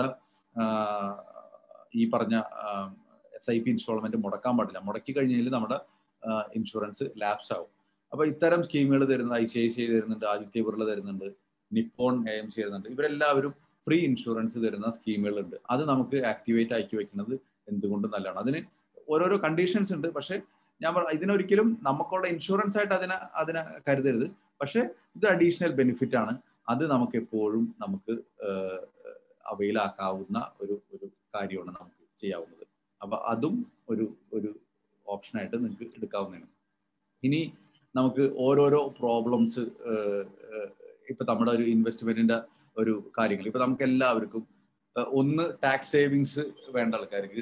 ഈ പറഞ്ഞ എസ് ഐ പി ഇൻസ്റ്റാൾമെന്റ് മുടക്കാൻ പാടില്ല. മുടക്കി കഴിഞ്ഞാൽ നമ്മുടെ ഇൻഷുറൻസ് ലാപ്സ് ആവും. അപ്പൊ ഇത്തരം സ്കീമുകൾ തരുന്നത് I C I C I തരുന്നുണ്ട്, ആദിത്യ ബിർള തരുന്നുണ്ട്, നിപ്പോൺ എ എം സി തരുന്നുണ്ട്. ഇവരെല്ലാവരും ഫ്രീ ഇൻഷുറൻസ് തരുന്ന സ്കീമുകളുണ്ട്. അത് നമുക്ക് ആക്ടിവേറ്റ് ആക്കി വെക്കുന്നത് എന്തുകൊണ്ടും നല്ലതാണ്. അതിന് ഓരോരോ കണ്ടീഷൻസ് ഉണ്ട്. പക്ഷെ ഞാൻ പറ ഇതിനൊരിക്കലും നമുക്കുള്ള ഇൻഷുറൻസ് ആയിട്ട് അതിനെ അതിനെ കരുതരുത്. പക്ഷെ ഇത് അഡീഷണൽ ബെനിഫിറ്റ് ആണ്. അത് നമുക്ക് എപ്പോഴും നമുക്ക് അവൈൽ ആക്കാവുന്ന ഒരു ഒരു കാര്യമാണ് നമുക്ക് ചെയ്യാവുന്നത്. അപ്പൊ അതും ഒരു ഒരു ഓപ്ഷനായിട്ട് നിങ്ങൾക്ക് എടുക്കാവുന്നതാണ്. ഇനി നമുക്ക് ഓരോരോ പ്രോബ്ലംസ് ഇപ്പൊ നമ്മുടെ ഒരു ഇൻവെസ്റ്റ്മെന്റിന്റെ ഒരു കാര്യങ്ങൾ ഇപ്പൊ നമുക്ക് എല്ലാവർക്കും ഒന്ന് ടാക്സ് സേവിങ്സ് വേണ്ട ആൾക്കാർക്ക്,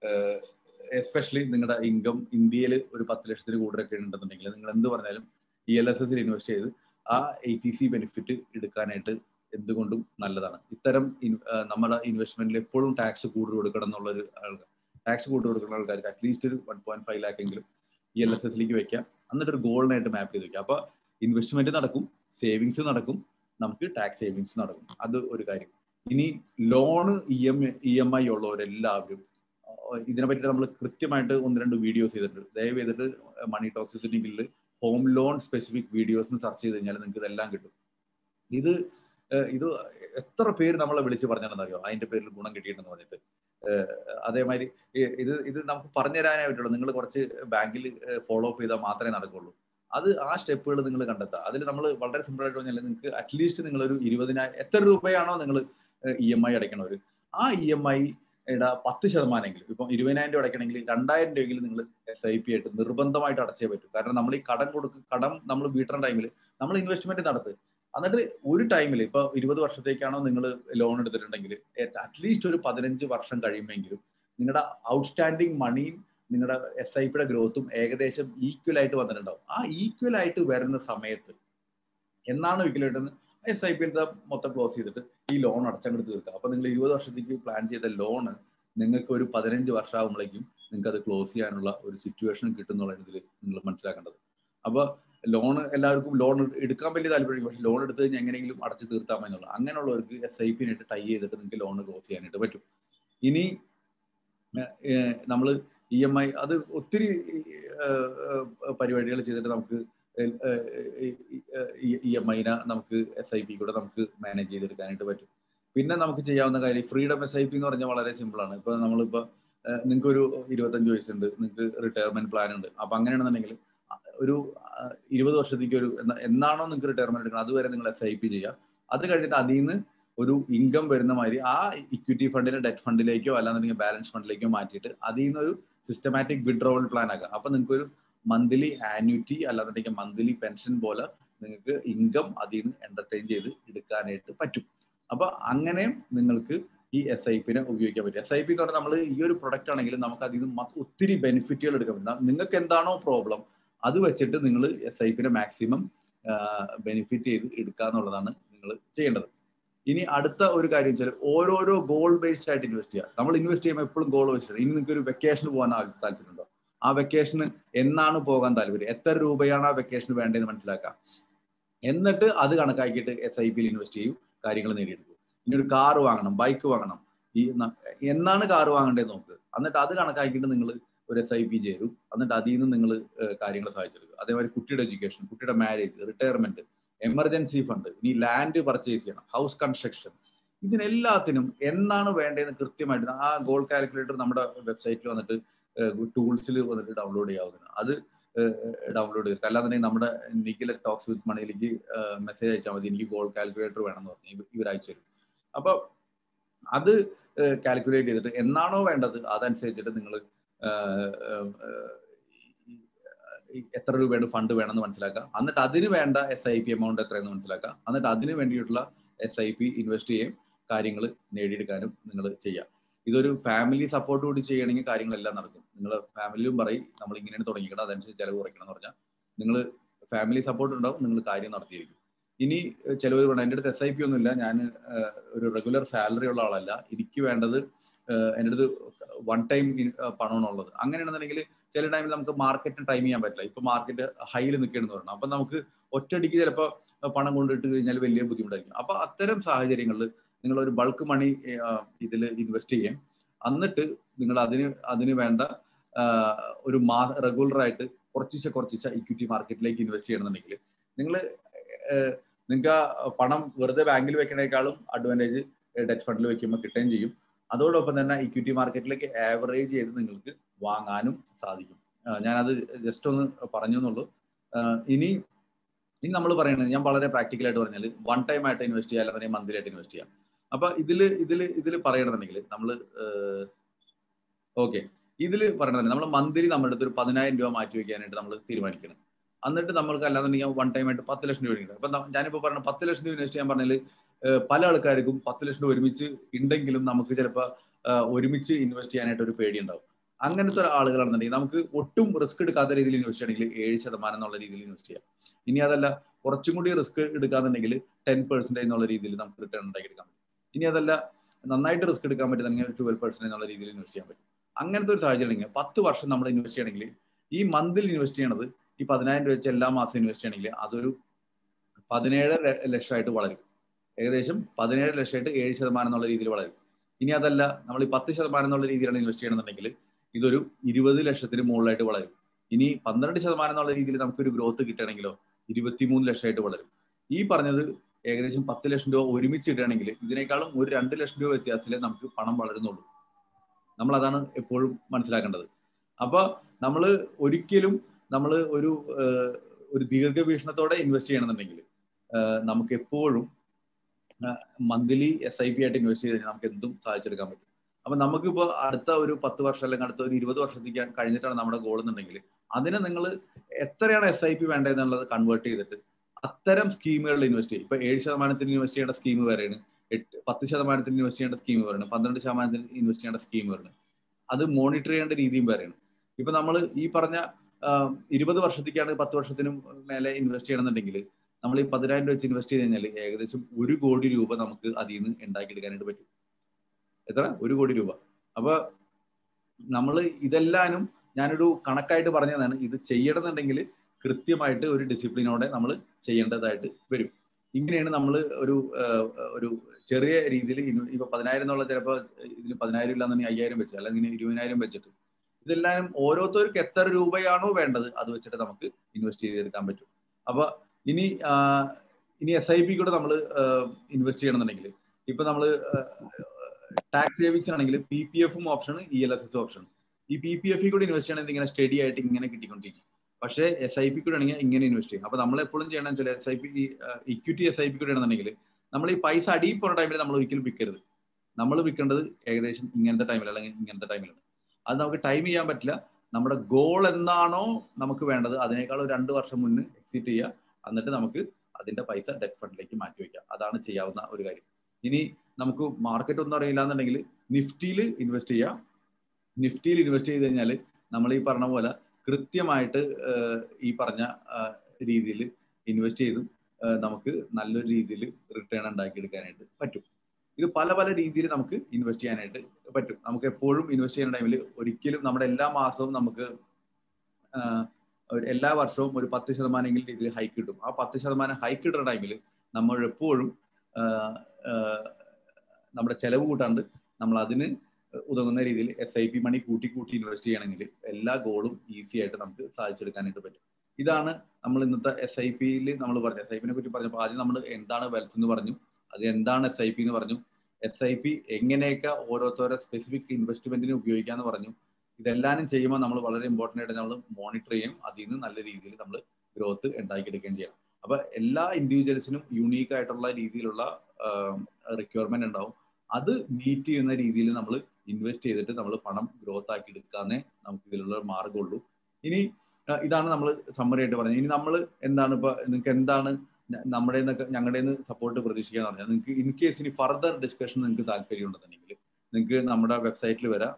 എസ്പെഷ്യലി നിങ്ങളുടെ ഇൻകം ഇന്ത്യയിൽ ഒരു പത്ത് ലക്ഷത്തിന് കൂടുതലൊക്കെ ഉണ്ടെന്നുണ്ടെങ്കിൽ നിങ്ങൾ എന്ത് പറഞ്ഞാലും ഇ എൽ എസ് എസിൽ ഇൻവെസ്റ്റ് ചെയ്ത് ആ എ ടി സി ബെനിഫിറ്റ് എടുക്കാനായിട്ട് എന്തുകൊണ്ടും നല്ലതാണ്. ഇത്തരം നമ്മുടെ ഇൻവെസ്റ്റ്മെന്റിൽ എപ്പോഴും ടാക്സ് കൂടുതൽ കൊടുക്കണം എന്നുള്ളൊരു ആൾക്കാർ ടാക്സ് കൂടുതൽ കൊടുക്കുന്ന ആൾക്കാർക്ക് അറ്റ്ലീസ്റ്റ് ഒരു വൺ പോയിന്റ് ഫൈവ് ലാക്ക് എങ്കിലും ഇ എൽ എസ് എസിലേക്ക് വെക്കാം. എന്നിട്ട് ഒരു ഗോളിനായിട്ട് മാപ്പ് ചെയ്ത് വെക്കാം. അപ്പൊ ഇൻവെസ്റ്റ്മെന്റ് നടക്കും, സേവിങ്സ് നടക്കും, നമുക്ക് ടാക്സ് സേവിങ്സ് നടക്കും. അത് ഒരു കാര്യം. ഇനി loan E M E M I ഉള്ളവരെല്ലാവരും ഇതിനെ പറ്റി നമ്മൾ കൃത്യമായിട്ട് ഒന്ന് രണ്ട് വീഡിയോസ് ചെയ്തിട്ടുണ്ട്. ദയവ് ചെയ്തിട്ട് മണി ടോക്സ് ഇതിനെങ്കിൽ home loan specific videos search ചെയ്ത് കഴിഞ്ഞാൽ നിങ്ങൾക്ക് ഇതെല്ലാം കിട്ടും. ഇത് ഇത് എത്ര പേര് നമ്മളെ വിളിച്ച് പറഞ്ഞാലെന്നറിയോ അതിന്റെ പേരിൽ ഗുണം കിട്ടിയിട്ടുണ്ടെന്ന് പറഞ്ഞിട്ട്. അതേമാതിരി ഇത് ഇത് നമുക്ക് പറഞ്ഞു തരാനേ പറ്റുള്ളൂ. നിങ്ങൾ കുറച്ച് ബാങ്കിൽ ഫോളോ അപ്പ് ചെയ്താൽ മാത്രമേ നടക്കുള്ളൂ. അത് ആ സ്റ്റെപ്പുകൾ നിങ്ങൾ കണ്ടെത്തുക. അതിൽ നമ്മൾ വളരെ സിമ്പിൾ ആയിട്ട് പറഞ്ഞാൽ നിങ്ങൾക്ക് അറ്റ്ലീസ്റ്റ് നിങ്ങളൊരു ഇരുപതിനായിരം എത്ര രൂപയാണോ നിങ്ങൾ ഇ എം ഐ അടയ്ക്കണവർ ആ ഇ എം ഐയുടെ പത്ത് ശതമാനമെങ്കിലും ഇപ്പം ഇരുപതിനായിരം രൂപ അടയ്ക്കണമെങ്കിൽ രണ്ടായിരം രൂപയെങ്കിലും നിങ്ങൾ എസ് ഐ പി ആയിട്ട് നിർബന്ധമായിട്ട് അടച്ചേ പറ്റും. കാരണം നമ്മൾ ഈ കടം കൊടുക്കും കടം നമ്മൾ വീട്ടുന്ന ടൈമിൽ നമ്മൾ ഇൻവെസ്റ്റ്മെന്റ് നടത്തുക. എന്നിട്ട് ഒരു ടൈമിൽ ഇപ്പൊ ഇരുപത് വർഷത്തേക്കാണോ നിങ്ങൾ ലോൺ എടുത്തിട്ടുണ്ടെങ്കിൽ അറ്റ്ലീസ്റ്റ് ഒരു പതിനഞ്ച് വർഷം കഴിയുമെങ്കിലും നിങ്ങളുടെ ഔട്ട്സ്റ്റാൻഡിങ് മണിയും നിങ്ങളുടെ എസ് ഐ പിയുടെ ഗ്രോത്തും ഏകദേശം ഈക്വൽ ആയിട്ട് വന്നിട്ടുണ്ടാവും. ആ ഈക്വൽ ആയിട്ട് വരുന്ന സമയത്ത് എന്നാണ് ഈക്വൽ ആയിട്ട് എസ് ഐ പിയിലത്തെ മൊത്തം ക്ലോസ് ചെയ്തിട്ട് ഈ ലോൺ അടച്ചങ്ങോട്ട് തീർക്കുക. അപ്പൊ നിങ്ങൾ ഇരുപത് വർഷത്തേക്ക് പ്ലാൻ ചെയ്ത ലോണ് നിങ്ങൾക്ക് ഒരു പതിനഞ്ച് വർഷമാകുമ്പോഴേക്കും നിങ്ങൾക്ക് അത് ക്ലോസ് ചെയ്യാനുള്ള ഒരു സിറ്റുവേഷൻ കിട്ടുന്നുള്ള ഇതിൽ നിങ്ങൾ മനസ്സിലാക്കേണ്ടത്. അപ്പൊ ലോൺ എല്ലാവർക്കും ലോൺ എടുക്കാൻ വലിയ താല്പര്യം, പക്ഷെ ലോൺ എടുത്ത് കഴിഞ്ഞാൽ എങ്ങനെയെങ്കിലും അടച്ചു തീർത്താൽ മതി. അങ്ങനെയുള്ളവർക്ക് എസ് ഐ പിനായിട്ട് ടൈ ചെയ്തിട്ട് നിങ്ങൾക്ക് ലോൺ ക്ലോസ് ചെയ്യാനായിട്ട് പറ്റും. ഇനി നമ്മൾ ഇ എം ഐ അത് ഒത്തിരി പരിപാടികൾ ചെയ്തിട്ട് നമുക്ക് ഇ എം ഐനെ നമുക്ക് എസ് ഐ പി കൂടെ നമുക്ക് മാനേജ് ചെയ്തെടുക്കാനായിട്ട് പറ്റും. പിന്നെ നമുക്ക് ചെയ്യാവുന്ന കാര്യം ഫ്രീഡം എസ് ഐ പി എന്ന് പറഞ്ഞാൽ വളരെ സിമ്പിൾ ആണ്. ഇപ്പൊ നമ്മളിപ്പോ നിങ്ങൾക്ക് ഒരു ഇരുപത്തഞ്ച് വയസ്സുണ്ട്, നിങ്ങൾക്ക് റിട്ടയർമെന്റ് പ്ലാൻ ഉണ്ട്. അപ്പൊ അങ്ങനെയാണെന്നുണ്ടെങ്കിൽ ഒരു ഇരുപത് വർഷത്തേക്ക് ഒരു എന്നാണോ നിങ്ങൾക്ക് റിട്ടയർമെന്റ് എടുക്കണം അതുവരെ നിങ്ങൾ എസ് ഐ പി ചെയ്യുക. അത് കഴിഞ്ഞിട്ട് അതിൽ നിന്ന് ഒരു ഇൻകം വരുന്ന മാതിരി ആ ഇക്വിറ്റി ഫണ്ടിനെ ഡെറ്റ് ഫണ്ടിലേക്കോ അല്ലാന്നുണ്ടെങ്കിൽ ബാലൻസ് ഫണ്ടിലേക്കോ മാറ്റിയിട്ട് അതിൽ നിന്നൊരു സിസ്റ്റമാറ്റിക് വിഡ്രോവൽ പ്ലാൻ ആക്കുക. അപ്പൊ നിങ്ങൾക്ക് ഒരു മന്ത്ലി ആന്യൂറ്റി അല്ലാന്നുണ്ടെങ്കിൽ മന്ത്ലി പെൻഷൻ പോലെ നിങ്ങൾക്ക് ഇൻകം അതിൽ നിന്ന് എന്റർടൈൻ ചെയ്ത് എടുക്കാനായിട്ട് പറ്റും. അപ്പൊ അങ്ങനെ നിങ്ങൾക്ക് ഈ എസ് ഐ പിനെ ഉപയോഗിക്കാൻ പറ്റും. എസ് ഐ പി എന്ന് പറഞ്ഞാൽ നമ്മൾ ഈ ഒരു പ്രൊഡക്റ്റ് ആണെങ്കിൽ നമുക്ക് അതിൽ നിന്ന് ഒത്തിരി ബെനിഫിറ്റുകൾ എടുക്കാൻ പറ്റും. നിങ്ങൾക്ക് എന്താണോ പ്രോബ്ലം അത് വെച്ചിട്ട് നിങ്ങൾ എസ് ഐ പിനെ മാക്സിമം ബെനിഫിറ്റ് ചെയ്ത് എടുക്കുക എന്നുള്ളതാണ് നിങ്ങൾ ചെയ്യേണ്ടത്. ഇനി അടുത്ത ഒരു കാര്യം വെച്ചാൽ ഓരോരോ ഗോൾ ബേസ്ഡ് ആയിട്ട് ഇൻവെസ്റ്റ് ചെയ്യുക. നമ്മൾ ഇൻവെസ്റ്റ് ചെയ്യുമ്പോൾ എപ്പോഴും ഗോൾ ബേസ്ഡ്. ഇനി നിങ്ങൾക്ക് ഒരു വെക്കേഷന് പോകാൻ താല്പര്യമുണ്ടോ? ആ വെക്കേഷന് എന്നാണ് പോകാൻ താല്പര്യം, എത്ര രൂപയാണ് ആ വെക്കേഷന് വേണ്ടതെന്ന് മനസ്സിലാക്കുക. എന്നിട്ട് അത് കണക്കാക്കിയിട്ട് എസ് ഐ പിയിൽ ഇൻവെസ്റ്റ് ചെയ്യും, കാര്യങ്ങൾ നേടിയെടുക്കും. ഇനി ഒരു കാർ വാങ്ങണം, ബൈക്ക് വാങ്ങണം, ഈ എന്നാണ് കാർ വാങ്ങേണ്ടത് നോക്ക്. എന്നിട്ട് അത് കണക്കാക്കിയിട്ട് നിങ്ങൾ ഒരു എസ് ഐ പി ചേരും. എന്നിട്ട് അതിൽ നിന്ന് നിങ്ങൾ കാര്യങ്ങൾ സഹായിച്ചെടുക്കുക. അതേമാതിരി കുട്ടിയുടെ എഡ്യൂക്കേഷൻ, കുട്ടിയുടെ മാരേജ്, റിട്ടയർമെന്റ്, എമർജൻസി ഫണ്ട്, ഇനി ലാൻഡ് പർച്ചേസ് ചെയ്യണം, ഹൗസ് കൺസ്ട്രക്ഷൻ, ഇതിനെല്ലാത്തിനും എന്നാണ് വേണ്ടതെന്ന് കൃത്യമായിട്ട് ആ ഗോൾ കാൽക്കുലേറ്റർ നമ്മുടെ വെബ്സൈറ്റിൽ വന്നിട്ട് ടൂൾസിൽ വന്നിട്ട് ഡൗൺലോഡ് ചെയ്യാവുന്നതാണ്. അത് ഡൗൺലോഡ് ചെയ്തിട്ട് അല്ലാന്നുണ്ടെങ്കിൽ നമ്മുടെ നിഖിൽ ടോക്സ് വിത്ത് മണിയിലേക്ക് മെസ്സേജ് അയച്ചാൽ മതി, എനിക്ക് ഗോൾ കാൽക്കുലേറ്റർ വേണമെന്ന് പറഞ്ഞു ഇവർ അയച്ചു തരും. അപ്പൊ അത് കാൽക്കുലേറ്റ് ചെയ്തിട്ട് എന്നാണോ വേണ്ടത് അതനുസരിച്ചിട്ട് നിങ്ങൾ എത്ര രൂപയുടെ ഫണ്ട് വേണമെന്ന് മനസ്സിലാക്കുക. എന്നിട്ട് അതിന് വേണ്ട എസ് ഐ പി എമൗണ്ട് എത്രയെന്ന് മനസ്സിലാക്കുക. എന്നിട്ട് അതിന് വേണ്ടിയിട്ടുള്ള എസ് ഐ പി ഇൻവെസ്റ്റ് ചെയ്യുകയും കാര്യങ്ങൾ നേടിയെടുക്കാനും നിങ്ങൾ ചെയ്യുക. ഇതൊരു ഫാമിലി സപ്പോർട്ട് കൂടി ചെയ്യണമെങ്കിൽ കാര്യങ്ങളെല്ലാം നടക്കും. നിങ്ങൾ ഫാമിലിയും പറയും നമ്മൾ ഇങ്ങനെയാണ് തുടങ്ങിക്കണം, അതനുസരിച്ച് ചിലവ് കുറയ്ക്കണം എന്ന് പറഞ്ഞാൽ നിങ്ങൾ ഫാമിലി സപ്പോർട്ട് ഉണ്ടാവും, നിങ്ങൾ കാര്യം നടത്തിയിരിക്കും. ഇനി ചിലവർ വേണം എൻ്റെ അടുത്ത് എസ് ഐ പി ഒന്നുമില്ല, ഞാൻ ഒരു റെഗുലർ സാലറി ഉള്ള ആളല്ല, എനിക്ക് വേണ്ടത് എൻ്റെ അടുത്ത് വൺ ടൈം പണമാണുള്ളത്. അങ്ങനെയാണെന്നുണ്ടെങ്കിൽ ചില ടൈമിൽ നമുക്ക് മാർക്കറ്റ് ടൈം ചെയ്യാൻ പറ്റില്ല. ഇപ്പൊ മാർക്കറ്റ് ഹൈയിൽ നിൽക്കണമെന്ന് പറഞ്ഞു, അപ്പൊ നമുക്ക് ഒറ്റയടിക്ക് ചിലപ്പോൾ പണം കൊണ്ടിട്ട് കഴിഞ്ഞാൽ വലിയ ബുദ്ധിമുട്ടായിരിക്കും. അപ്പൊ അത്തരം സാഹചര്യങ്ങളിൽ നിങ്ങൾ ഒരു ബൾക്ക് മണി ഇതിൽ ഇൻവെസ്റ്റ് ചെയ്യും. എന്നിട്ട് നിങ്ങൾ അതിന് അതിന് വേണ്ട ഒരു മാ റെഗുലർ ആയിട്ട് കുറച്ചിച്ച കുറച്ചിച്ച ഇക്വിറ്റി മാർക്കറ്റിലേക്ക് ഇൻവെസ്റ്റ് ചെയ്യണമെന്നുണ്ടെങ്കിൽ നിങ്ങൾ നിങ്ങൾക്ക് ആ പണം വെറുതെ ബാങ്കിൽ വെക്കണേക്കാളും അഡ്വാൻറ്റേജ് ഡെറ്റ് ഫണ്ടിൽ വെക്കുമ്പോൾ കിട്ടുകയും ചെയ്യും. അതോടൊപ്പം തന്നെ ഇക്വിറ്റി മാർക്കറ്റിലേക്ക് ആവറേജ് ചെയ്ത് നിങ്ങൾക്ക് വാങ്ങാനും സാധിക്കും. ഞാനത് ജസ്റ്റ് ഒന്ന് പറഞ്ഞു എന്നുള്ളൂ. ഇനി ഇനി നമ്മൾ പറയുന്നത് ഞാൻ വളരെ പ്രാക്ടിക്കലായിട്ട് പറഞ്ഞാൽ വൺ ടൈം ആയിട്ട് ഇൻവെസ്റ്റ് ചെയ്യുക, അല്ലെങ്കിൽ മന്ത്ലി ആയിട്ട് ഇൻവെസ്റ്റ് ചെയ്യാം. അപ്പൊ ഇതില് ഇതില് ഇതിൽ പറയണമെന്നുണ്ടെങ്കിൽ നമ്മൾ ഓക്കെ ഇതിൽ പറയണമെന്നുണ്ടെങ്കിൽ നമ്മൾ മന്ത്ലി നമ്മുടെ അടുത്ത് ഒരു പതിനായിരം രൂപ മാറ്റി വെക്കാനായിട്ട് നമ്മൾ തീരുമാനിക്കണം. എന്നിട്ട് നമ്മൾക്ക് അല്ലാന്നുണ്ടെങ്കിൽ വൺ ടൈം ആയിട്ട് പത്ത് ലക്ഷം രൂപ എടുക്കണം. അപ്പൊ ഞാനിപ്പോൾ പറഞ്ഞ പത്ത് ലക്ഷം രൂപ ഇൻവെസ്റ്റ് ചെയ്യാൻ പറഞ്ഞാൽ പല ആൾക്കാർക്കും പത്ത് ലക്ഷം രൂപ ഒരുമിച്ച് ഉണ്ടെങ്കിലും നമുക്ക് ചിലപ്പോൾ ഒരുമിച്ച് ഇൻവെസ്റ്റ് ചെയ്യാനായിട്ട് ഒരു പേടി ഉണ്ടാവും. അങ്ങനത്തെ ആളുകളാണെന്നുണ്ടെങ്കിൽ നമുക്ക് ഒട്ടും റിസ്ക് എടുക്കാത്ത രീതിയിൽ ഇൻവെസ്റ്റ് ചെയ്യണമെങ്കിൽ ഏഴ് ശതമാനം എന്നുള്ള രീതിയിൽ ഇൻവെസ്റ്റ് ചെയ്യാം. ഇനി അതല്ല കുറച്ചും കൂടി റിസ്ക് എടുക്കാന്നുണ്ടെങ്കിൽ ടെൻ പെർസെന്റേജ് എന്നുള്ള രീതിയിൽ നമുക്ക് റിട്ടേൺ ഉണ്ടാക്കി എടുക്കാൻ പറ്റും. ഇനി അതല്ല നന്നായിട്ട് റിസ്ക് എടുക്കാൻ പറ്റുന്നെങ്കിൽ ട്വൽവ് പെർസെന്റ് എന്നുള്ള രീതിയിൽ ഇൻവെസ്റ്റ് ചെയ്യാൻ പറ്റും. അങ്ങനത്തെ ഒരു സാഹചര്യം ഉണ്ടെങ്കിൽ പത്ത് വർഷം നമ്മൾ ഇൻവെസ്റ്റ് ചെയ്യണമെങ്കിൽ ഈ മന്തിൽ ഇൻവെസ്റ്റ് ചെയ്യണത് ഈ പതിനായിരം രൂപ വെച്ച് എല്ലാ മാസം ഇൻവെസ്റ്റ് ചെയ്യണമെങ്കിൽ അതൊരു പതിനേഴ് ലക്ഷമായിട്ട് വളരും. ഏകദേശം പതിനേഴ് ലക്ഷമായിട്ട് ഏഴ് ശതമാനം എന്നുള്ള രീതിയിൽ വളരും. ഇനി അതല്ല നമ്മൾ ഈ പത്ത് ശതമാനം എന്നുള്ള രീതിയിലാണ് ഇൻവെസ്റ്റ് ചെയ്യണമെന്നുണ്ടെങ്കിൽ ഇതൊരു ഇരുപത് ലക്ഷത്തിന് മുകളിലായിട്ട് വളരും. ഇനി പന്ത്രണ്ട് ശതമാനം എന്നുള്ള രീതിയിൽ നമുക്കൊരു ഗ്രോത്ത് കിട്ടണമെങ്കിലോ ഇരുപത്തിമൂന്ന് ലക്ഷമായിട്ട് വളരും. ഈ പറഞ്ഞത് ഏകദേശം പത്ത് ലക്ഷം രൂപ ഒരുമിച്ച് കിട്ടുകയാണെങ്കിൽ ഇതിനേക്കാളും ഒരു രണ്ട് ലക്ഷം രൂപ വ്യത്യാസത്തിലേ നമുക്ക് പണം വളരുന്നുള്ളൂ. നമ്മൾ അതാണ് എപ്പോഴും മനസ്സിലാക്കേണ്ടത്. അപ്പൊ നമ്മൾ ഒരിക്കലും നമ്മൾ ഒരു ഒരു ദീർഘവീക്ഷണത്തോടെ ഇൻവെസ്റ്റ് ചെയ്യണമെന്നുണ്ടെങ്കിൽ നമുക്ക് എപ്പോഴും മന്ത്ലി എസ് ഐ പി ആയിട്ട് ഇൻവെസ്റ്റ് ചെയ്ത് കഴിഞ്ഞാൽ നമുക്ക് എന്തും സാധിച്ചെടുക്കാൻ പറ്റും. അപ്പൊ നമുക്കിപ്പോൾ അടുത്ത ഒരു പത്ത് വർഷം അല്ലെങ്കിൽ അടുത്ത ഒരു ഇരുപത് വർഷത്തേക്ക് കഴിഞ്ഞിട്ടാണ് നമ്മുടെ ഗോൾ എന്നുണ്ടെങ്കിൽ അതിനെ നിങ്ങൾ എത്രയാണ് എസ് ഐ പി വേണ്ടതെന്നുള്ളത് കൺവേർട്ട് ചെയ്തിട്ട് അത്തരം സ്കീമുകളിൽ ഇൻവെസ്റ്റ് ചെയ്യും. ഇപ്പൊ ഏഴ് ശതമാനത്തിന് ഇൻവെസ്റ്റ് ചെയ്യേണ്ട സ്കീം വേറെയാണ്, എട്ട് പത്ത് ശതമാനത്തിന് ഇൻവെസ്റ്റ് ചെയ്യേണ്ട സ്കീം വേറെയാണ്, പന്ത്രണ്ട് ശതമാനത്തിന് ഇൻവെസ്റ്റ് ചെയ്യേണ്ട സ്കീം വേറെയാണ്. അത് മോണിറ്റർ ചെയ്യേണ്ട രീതിയും വേറെയാണ്. ഇപ്പൊ നമ്മൾ ഈ പറഞ്ഞ ഇരുപത് വർഷത്തേക്കാണ് പത്ത് വർഷത്തിനും മേലെ ഇൻവെസ്റ്റ് ചെയ്യണമെന്നുണ്ടെങ്കിൽ നമ്മൾ ഈ പതിനായിരം രൂപ വെച്ച് ഇൻവെസ്റ്റ് ചെയ്ത് കഴിഞ്ഞാൽ ഏകദേശം ഒരു കോടി രൂപ നമുക്ക് അതിൽ നിന്ന് ഉണ്ടാക്കിയെടുക്കാനായിട്ട് പറ്റും. എത്ര? ഒരു കോടി രൂപ. അപ്പൊ നമ്മൾ ഇതെല്ലാനും ഞാനൊരു കണക്കായിട്ട് പറഞ്ഞതാണ്. ഇത് ചെയ്യണമെന്നുണ്ടെങ്കിൽ കൃത്യമായിട്ട് ഒരു ഡിസിപ്ലിനോടെ നമ്മൾ ചെയ്യേണ്ടതായിട്ട് വരും. ഇങ്ങനെയാണ് നമ്മൾ ഒരു ഒരു ചെറിയ രീതിയിൽ ഇപ്പൊ പതിനായിരം എന്നുള്ള ചിലപ്പോൾ ഇതിന് പതിനായിരം ഇല്ലാന്നുണ്ടെങ്കിൽ അയ്യായിരം വെച്ച് അല്ലെങ്കിൽ ഇരുപതിനായിരം വെച്ചിട്ട് ഇതെല്ലാം ഓരോരുത്തർക്ക് എത്ര രൂപയാണോ വേണ്ടത് അത് വെച്ചിട്ട് നമുക്ക് ഇൻവെസ്റ്റ് ചെയ്തെടുക്കാൻ പറ്റും. അപ്പൊ ഇനി ഇനി എസ് ഐ പി കൂടെ നമ്മൾ ഇൻവെസ്റ്റ് ചെയ്യണമെന്നുണ്ടെങ്കിൽ ഇപ്പൊ നമ്മൾ ടാക്സ് സേവിങ്സ് ആണെങ്കിൽ പി പി എഫും option, E L S S option. ഈ പി പി എഫിൽ കൂടി ഇൻവെസ്റ്റ് ചെയ്യണമെങ്കിൽ ഇങ്ങനെ സ്റ്റഡി ആയിട്ട് ഇങ്ങനെ കിട്ടിക്കൊണ്ടിരിക്കും. പക്ഷേ എസ് ഐ പി കൂടെ ആണെങ്കിൽ ഇങ്ങനെ ഇൻവെസ്റ്റ് ചെയ്യും. അപ്പൊ നമ്മൾ എപ്പോഴും ചെയ്യണം വെച്ചാൽ S I P equity S I P കൂടെ ആണെന്നുണ്ടെങ്കിൽ നമ്മൾ ഈ പൈസ അടിയിൽ പോകുന്ന ടൈമിൽ നമ്മൾ ഒരിക്കലും വിൽക്കരുത്. നമ്മൾ വിൽക്കേണ്ടത് ഏകദേശം ഇങ്ങനത്തെ ടൈമിൽ അല്ലെങ്കിൽ ഇങ്ങനത്തെ ടൈമിലാണ്. അത് നമുക്ക് ടൈം ചെയ്യാൻ പറ്റില്ല. നമ്മുടെ ഗോൾ എന്താണോ നമുക്ക് വേണ്ടത് അതിനേക്കാൾ ഒരു രണ്ട് വർഷം മുന്നേ എക്സിറ്റ് ചെയ്യുക. എന്നിട്ട് നമുക്ക് അതിന്റെ പൈസ ഡെറ്റ് ഫണ്ടിലേക്ക് മാറ്റി വയ്ക്കുക. അതാണ് ചെയ്യാവുന്ന ഒരു കാര്യം. ഇനി നമുക്ക് മാർക്കറ്റ് ഒന്നും അറിയില്ല എന്നുണ്ടെങ്കിൽ നിഫ്റ്റിയിൽ ഇൻവെസ്റ്റ് ചെയ്യുക. നിഫ്റ്റിയിൽ ഇൻവെസ്റ്റ് ചെയ്ത് കഴിഞ്ഞാൽ നമ്മൾ ഈ പറഞ്ഞ പോലെ കൃത്യമായിട്ട് ഈ പറഞ്ഞ രീതിയിൽ ഇൻവെസ്റ്റ് ചെയ്തും നമുക്ക് നല്ലൊരു രീതിയിൽ റിട്ടേൺ ഉണ്ടാക്കിയെടുക്കാനായിട്ട് പറ്റും. ഇത് പല പല രീതിയിൽ നമുക്ക് ഇൻവെസ്റ്റ് ചെയ്യാനായിട്ട് പറ്റും. നമുക്ക് എപ്പോഴും ഇൻവെസ്റ്റ് ചെയ്യുന്ന ടൈമിൽ ഒരിക്കലും നമ്മുടെ എല്ലാ മാസവും നമുക്ക് എല്ലാ വർഷവും ഒരു പത്ത് ശതമാനമെങ്കിലും രീതിയിൽ ഹൈക്ക് കിട്ടും. ആ പത്ത് ശതമാനം ഹൈക്ക് കിട്ടുന്ന ടൈമിൽ നമ്മൾ എപ്പോഴും നമ്മുടെ ചെലവ് കൂട്ടാണ്ട് നമ്മൾ അതിന് ഉതകുന്ന രീതിയിൽ എസ് ഐ പി മണി കൂട്ടി കൂട്ടി ഇൻവെസ്റ്റ് ചെയ്യണമെങ്കിൽ എല്ലാ ഗോളും ഈസി ആയിട്ട് നമുക്ക് സാധിച്ചെടുക്കാനായിട്ട് പറ്റും. ഇതാണ് നമ്മൾ ഇന്നത്തെ എസ് ഐ പിയിൽ നമ്മൾ പറഞ്ഞത്. എസ് ഐ പിനെ പറ്റി പറഞ്ഞപ്പോൾ ആദ്യം നമ്മൾ എന്താണ് വെൽത്ത് എന്ന് പറഞ്ഞു, അത് എന്താണ് എസ് ഐ പി എന്ന് പറഞ്ഞു, എസ് ഐ പി എങ്ങനെയൊക്കെ ഓരോരുത്തരുടെ സ്പെസിഫിക് ഇൻവെസ്റ്റ്മെന്റിന് ഉപയോഗിക്കാന്ന് പറഞ്ഞു. ഇതെല്ലാനും ചെയ്യുമ്പോൾ നമ്മൾ വളരെ ഇമ്പോർട്ടൻ്റ് ആയിട്ട് നമ്മൾ മോണിറ്റർ ചെയ്യും. അതിൽ നിന്ന് നല്ല രീതിയിൽ നമ്മൾ ഗ്രോത്ത് ഉണ്ടാക്കിയെടുക്കുകയും ചെയ്യണം. അപ്പൊ എല്ലാ ഇൻഡിവിജ്വൽസിനും യുണീക്ക് ആയിട്ടുള്ള രീതിയിലുള്ള റിക്വയർമെന്റ് ഉണ്ടാവും. അത് മീറ്റ് ചെയ്യുന്ന രീതിയിൽ നമ്മൾ ഇൻവെസ്റ്റ് ചെയ്തിട്ട് നമ്മൾ പണം ഗ്രോത്ത് ആക്കി എടുക്കാന്നേ നമുക്ക് ഇതിലുള്ള മാർഗമുള്ളൂ. ഇനി ഇതാണ് നമ്മൾ സമ്മറി ആയിട്ട് പറഞ്ഞത്. ഇനി നമ്മൾ എന്താണ് ഇപ്പൊ നിങ്ങൾക്ക് എന്താണ് നമ്മുടെ ഞങ്ങളുടെ സപ്പോർട്ട് പ്രതീക്ഷിക്കാന്ന് പറഞ്ഞാൽ, നിങ്ങൾക്ക് ഇൻ കേസ് ഇനി ഫർദർ ഡിസ്കഷൻ നിങ്ങൾക്ക് താല്പര്യം ഉണ്ടെന്നുണ്ടെങ്കിൽ നിങ്ങൾക്ക് നമ്മുടെ വെബ്സൈറ്റിൽ വരാം,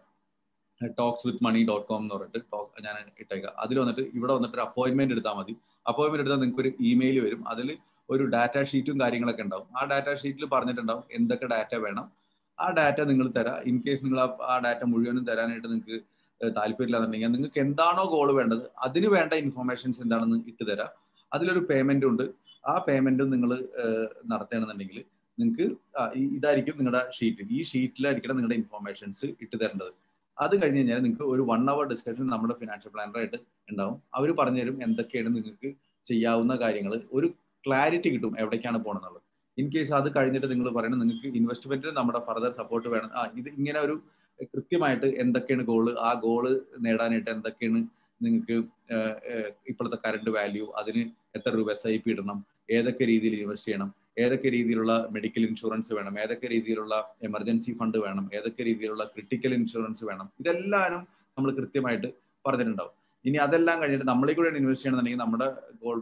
talks with money dot com എന്ന് പറഞ്ഞിട്ട് ടോക്ക് ഞാൻ ഇട്ടേക്കാം. അതിൽ വന്നിട്ട് ഇവിടെ വന്നിട്ട് ഒരു അപ്പോയിന്റ്മെന്റ് എടുത്താൽ മതി. അപ്പോയിന്റ്മെന്റ് എടുത്താൽ നിങ്ങൾക്ക് ഒരു ഇമെയിൽ വരും. അതിൽ ഒരു ഡാറ്റ ഷീറ്റും കാര്യങ്ങളൊക്കെ ഉണ്ടാവും. ആ ഡാറ്റ ഷീറ്റിൽ പറഞ്ഞിട്ടുണ്ടാവും എന്തൊക്കെ ഡാറ്റ വേണം. ആ ഡാറ്റ നിങ്ങൾ തരാം. ഇൻ കേസ് നിങ്ങൾ ആ ഡാറ്റ മുഴുവനും തരാനായിട്ട് നിങ്ങൾക്ക് താല്പര്യമില്ല എന്നുണ്ടെങ്കിൽ നിങ്ങൾക്ക് എന്താണോ ഗോൾ വേണ്ടത് അതിന് വേണ്ട ഇൻഫർമേഷൻസ് എന്താണെന്ന് ഇട്ട് തരാം. അതിലൊരു പേയ്മെന്റ് ഉണ്ട്. ആ പേയ്മെന്റും നിങ്ങൾ നടത്തുകയാണെന്നുണ്ടെങ്കിൽ നിങ്ങൾക്ക് ഇതായിരിക്കും നിങ്ങളുടെ ഷീറ്റ്. ഈ ഷീറ്റിലായിരിക്കണം നിങ്ങളുടെ ഇൻഫർമേഷൻസ് ഇട്ട് തരേണ്ടത്. അത് കഴിഞ്ഞ് കഴിഞ്ഞാൽ നിങ്ങൾക്ക് ഒരു വൺ അവർ ഡിസ്കഷൻ നമ്മുടെ ഫിനാൻഷ്യൽ പ്ലാനറായിട്ട് ഉണ്ടാവും. അവർ പറഞ്ഞുതരും എന്തൊക്കെയാണ് നിങ്ങൾക്ക് ചെയ്യാവുന്ന കാര്യങ്ങൾ. ഒരു ക്ലാരിറ്റി കിട്ടും എവിടേക്കാണ് പോകണമെന്നുള്ളത്. ഇൻ കേസ് അത് കഴിഞ്ഞിട്ട് നിങ്ങൾ പറയണം നിങ്ങൾക്ക് ഇൻവെസ്റ്റ്മെന്റിന് നമ്മുടെ ഫർദർ സപ്പോർട്ട് വേണം. ആ ഇത് ഇങ്ങനെ ഒരു കൃത്യമായിട്ട് എന്തൊക്കെയാണ് ഗോള്, ആ ഗോള് നേടാനായിട്ട് എന്തൊക്കെയാണ് നിങ്ങൾക്ക് ഇപ്പോഴത്തെ കറണ്ട് വാല്യൂ, അതിന് എത്ര രൂപ എസ് ഐ പി ഇടണം, ഏതൊക്കെ രീതിയിൽ ഇൻവെസ്റ്റ് ചെയ്യണം, ഏതൊക്കെ രീതിയിലുള്ള മെഡിക്കൽ ഇൻഷുറൻസ് വേണം, ഏതൊക്കെ രീതിയിലുള്ള എമർജൻസി ഫണ്ട് വേണം, ഏതൊക്കെ രീതിയിലുള്ള ക്രിട്ടിക്കൽ ഇൻഷുറൻസ് വേണം, ഇതെല്ലാനും നമ്മൾ കൃത്യമായിട്ട് പറഞ്ഞിട്ടുണ്ടാവും. ഇനി അതെല്ലാം കഴിഞ്ഞിട്ട് നമ്മളെ കൂടെ ഇൻവെസ്റ്റ് ചെയ്യണമെന്നുണ്ടെങ്കിൽ നമ്മുടെ ഗോൾ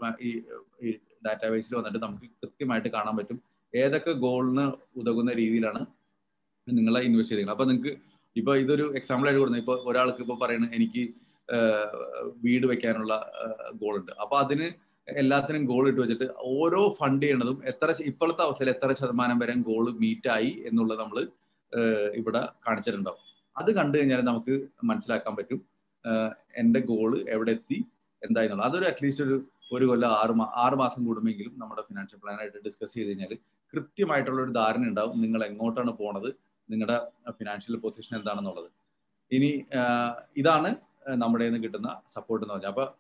ഈ ഡാറ്റാബേസിൽ വന്നിട്ട് നമുക്ക് കൃത്യമായിട്ട് കാണാൻ പറ്റും ഏതൊക്കെ ഗോളിന് ഉതകുന്ന രീതിയിലാണ് നിങ്ങളെ ഇൻവെസ്റ്റ് ചെയ്തിരിക്കുന്നത്. അപ്പൊ നിങ്ങൾക്ക് ഇപ്പൊ ഇതൊരു എക്സാമ്പിൾ ആയിട്ട് കൊടുക്കുന്നത്, ഇപ്പൊ ഒരാൾക്ക് ഇപ്പൊ പറയുന്നത് എനിക്ക് വീട് വെക്കാനുള്ള ഗോൾ ഉണ്ട്. അപ്പൊ അതിന് എല്ലാത്തിനും ഗോൾ ഇട്ട് വെച്ചിട്ട് ഓരോ ഫണ്ട് ചെയ്യണതും എത്ര ഇപ്പോഴത്തെ അവസ്ഥയിൽ എത്ര ശതമാനം വരെ ഗോൾ മീറ്റ് ആയി എന്നുള്ളത് നമ്മൾ ഇവിടെ കാണിച്ചിട്ടുണ്ടാവും. അത് കണ്ടു കഴിഞ്ഞാൽ നമുക്ക് മനസ്സിലാക്കാൻ പറ്റും എന്റെ ഗോള് എവിടെ എത്തി എന്തായിരുന്നുള്ളത്. അതൊരു അറ്റ്ലീസ്റ്റ് ഒരു ഒരു കൊല്ലം ആറ് മാ ആറ് മാസം കൂടുമെങ്കിലും നമ്മുടെ ഫിനാൻഷ്യൽ പ്ലാനായിട്ട് ഡിസ്കസ് ചെയ്ത് കഴിഞ്ഞാൽ കൃത്യമായിട്ടുള്ള ഒരു ധാരണ ഉണ്ടാവും നിങ്ങൾ എങ്ങോട്ടാണ് പോണത്, നിങ്ങളുടെ ഫിനാൻഷ്യൽ പൊസിഷൻ എന്താണെന്നുള്ളത്. ഇനി ഇതാണ് നമ്മുടെ നിന്ന് കിട്ടുന്ന സപ്പോർട്ട് എന്ന് പറഞ്ഞാൽ. അപ്പൊ